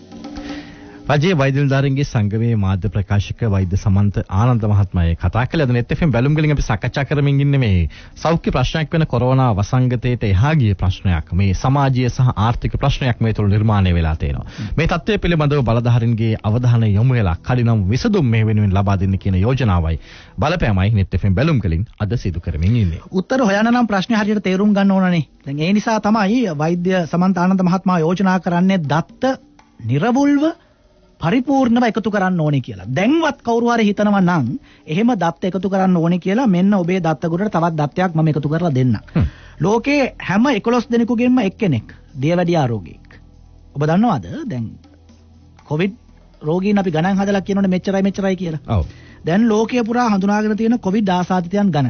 රජයේ වෛද්‍ය නිලධාරීන්ගේ සංගමයේ මාධ්‍ය ප්‍රකාශක වෛද්‍ය සමන්ත ආනන්ද මහත්මයා කතා කළේ අද net FM බැලුම්ගලින් අපි සාකච්ඡා කරමින් ඉන්නේ මේ සෞඛ්‍ය ප්‍රශ්නයක් වෙන කොරෝනා වසංගතයට එහා ගිය ප්‍රශ්නයක්. මේ සමාජීය සහ ආර්ථික ප්‍රශ්නයක් මේ තුළ නිර්මාණය වෙලා තියෙනවා. මේ තත්ත්වය පිළිබඳව බලධාරීන්ගේ අවධානය යොමු වෙලා කඩිනම් විසඳුම් මේ වෙනුවෙන් ලබා දෙන්න කියන යෝජනාවයි බලපෑමයි net FM බැලුම්ගලින් අද සිදු කරමින් ඉන්නේ. උත්තර හොයන්න නම් ප්‍රශ්නේ හරියට තේරුම් ගන්න ඕනනේ. දැන් ඒ නිසා තමයි වෛද්‍ය සමන්ත ආනන්ද මහත්මයා යෝජනා කරන්නේ දත්ත නිර්වුල්ව පරිපූර්ණව එකතු කරන්න ඕනේ කියලා. දැන්වත් කවුරු හරි හිතනවා නම් එහෙම දත්ත එකතු කරන්න ඕනේ කියලා මෙන්න ඔබේ දත්ත ගොඩට තවත් දත්තයක් මම එකතු කරලා දෙන්නම්. ලෝකේ හැම 11 දෙනෙකුගෙන්ම එක්කෙනෙක් දියවැඩියා රෝගියෙක්. ඔබ දන්නවද දැන් කොවිඩ් රෝගීන් අපි ගණන් හදලා කියනෝනේ මෙච්චරයි කියලා. ඔව්. දැන් ලෝකයේ පුරා හඳුනාගෙන තියෙන කොවිඩ් ආසාදිතයන් ගණන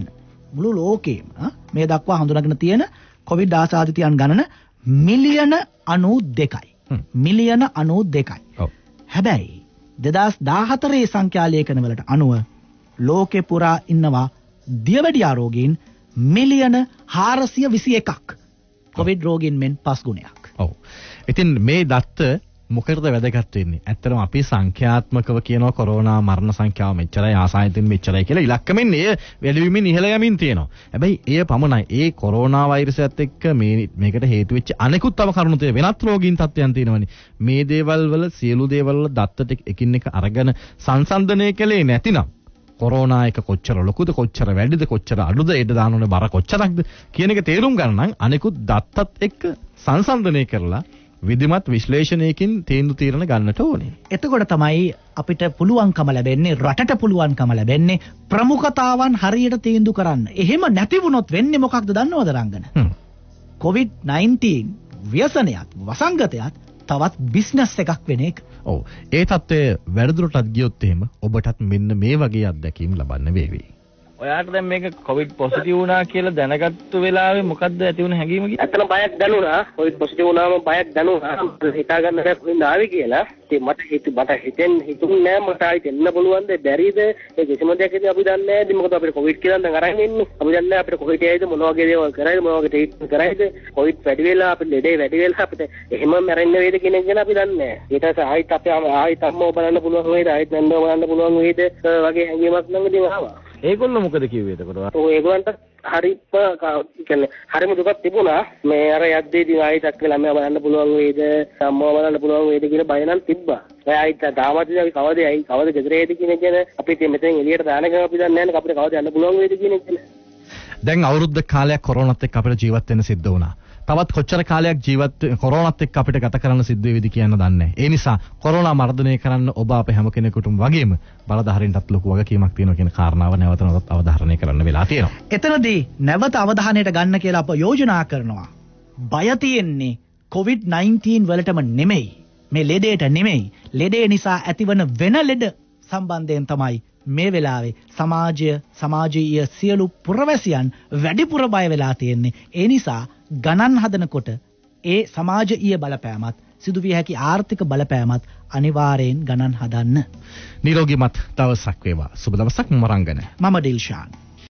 මුළු ලෝකෙම මේ දක්වා හඳුනාගෙන තියෙන කොවිඩ් ආසාදිතයන් ගණන මිලියන 92යි. මිලියන 92යි. හැබැයි 2014 සංඛ්‍යාලේඛන වලට අනුව ලෝකේ පුරා ඉන්නවා දියවැඩියා රෝගීන් මිලියන 421ක්. කොවිඩ් රෝගීන් මෙන් 5 ගුණයක්. ඔව්. ඉතින් මේ දත්ත මොකටද වැදගත් වෙන්නේ? ඇත්තටම අපි සංඛ්‍යාත්මකව කියනවා කොරෝනා මරණ සංඛ්‍යාව මෙච්චරයි ආසාදිතින් මෙච්චරයි කියලා ඉලක්කමින් එය වැඩිවීමෙන් ඉහළ යමින් තියෙනවා. හැබැයි එය පමණයි. ඒ කොරෝනා වෛරසයත් එක්ක මේකට හේතු වෙච්ච අනෙකුත් තව කරුණු තියෙන වෙනත් රෝගීන් තත්ත්වයන් තියෙනවනේ. මේ දේවල් වල සියලු දේවල් වල දත්ත එකින් එක අරගෙන සංසන්දනය කළේ නැතිනම් කොරෝනා එක කොච්චර ලොකුද කොච්චර වැඩිද කොච්චර අඩුද ඒට දාන ඕනේ බර කොච්චරක්ද කියන එක තේරුම් ගන්න නම් අනෙකුත් දත්තත් එක්ක සංසන්දනය කරලා විධිමත් විශ්ලේෂණයකින් තීන්දුව తీරන ගන්නට ඕනේ. එතකොට තමයි අපිට පුළුවන්කම ලැබෙන්නේ රටට පුළුවන්කම ලැබෙන්නේ ප්‍රමුඛතාවන් හරියට තීන්දුව කරන්න. එහෙම නැති වුණොත් වෙන්නේ මොකක්ද දන්නවද රංගන? COVID-19 ව්‍යසනයත් වසංගතයත් තවත් බිස්නස් එකක් වෙන එක. ඔව්. ඒ තත්ත්වය වැඩිදුරටත් ගියොත් එහෙම ඔබටත් මෙන්න මේ වගේ අත්දැකීම් ලබන්න වේවි. ඔයාට දැන් මේක කොවිඩ් පොසිටිව් වුණා කියලා දැනගත්තු වෙලාවේ මොකද්ද ඇති වුණ හැඟීම කියන්නේ? ඇත්තටම බයක් දැනුණා. කොවිඩ් පොසිටිව් වුණාම බයක් දැනුණා. හිතා ගන්න බැහැ කොහෙන්ද ආවේ කියලා. ඉතින් මට හිතුන්නේ නෑ මට ආයෙත් එන්න පුළුවන්ද බැරිද? ඒ කිසිම දෙයක් ඉතින් අපි දන්නේ නෑ. ඉතින් මොකද අපිට කොවිඩ් කියලා දැන් අරන් ඉන්නේ. අපි දන්නේ නෑ අපිට කොවිඩ් ඇයිද මොන වගේ දේවල් කරයිද මොන වගේ ට්‍රීට්මන්ට් කරයිද? කොවිඩ් වැඩි වෙලා අපිට ලෙඩේ වැඩි වෙලා අපිට එහෙම මැරෙන්න වේද කියන එක ගැන අපි දන්නේ නෑ. ඊට පස්සේ ආයෙත් අපි ආයෙත් අම්මව බලන්න පුළුවන් වේද? ආයෙත් නංගව බලන්න පුළුවන් වේද? වගේ හැඟීමක් නම් ඉතින් ආවා. ඒගොල්ලෝ මොකද කිව්වේ එතකොට? ඔය ඒගොල්ලන්ට හරිම දුකක් තිබුණා. මේ අර යද්දී ඉතින් ආයෙත් අක්කලා මම බලන්න පුළුවන් වේද? අම්මව බලන්න පුළුවන් වේද කියලා බය නම් තිබ්බා. ඒ ආයෙත් තාමත් අපි කවද ගෙදර එයිද කියන එක ගැන අපි ඉතින් මෙතෙන් එළියට දානකම අපි දන්නේ නැහැ අපිට කවද යන්න පුළුවන් වේද කියන එක ගැන. දැන් අවුරුද්ද කාලයක් කොරෝනාත් එක්ක අපිට ජීවත් වෙන්න සිද්ධ වුණා. තවත් කොච්චර කාලයක් කොරෝනාත් එක්ක අපිට ගත කරන්න සිද්ධ වෙයිද කියන්න දන්නේ නැහැ. ඒ නිසා කොරෝනා මර්ධනය කරන්න ඔබ අපේ හැම කෙනෙකුටම වගේම බලධාරීන්ටත් ලොකු වගකීමක් තියෙනවා කියන කාරණාව නැවත නැවතත් අවධාරණය කරන්න වෙලා තියෙනවා. එතනදී නැවත අවධානයට ගන්න කියලා අප යෝජනා කරනවා. බය තියෙන්නේ COVID-19 වලටම නෙමෙයි. මේ ලෙඩේට නෙමෙයි. ලෙඩේ නිසා ඇතිවන වෙන ලෙඩ සම්බන්ධයෙන් තමයි මේ වෙලාවේ සමාජීය සියලු පුරවැසියන් වැඩිපුර බය වෙලා තියෙන්නේ. ඒ නිසා ගණන් හදනකොට ඒ සමාජීය බලපෑමත් සිදුවිය හැකි ආර්ථික බලපෑමත් අනිවාර්යෙන් ගණන් හදන්න. නිරෝගීමත් දවසක් වේවා. සුබ දවසක් මම රංගන. මම ඩිල්ෂාන්.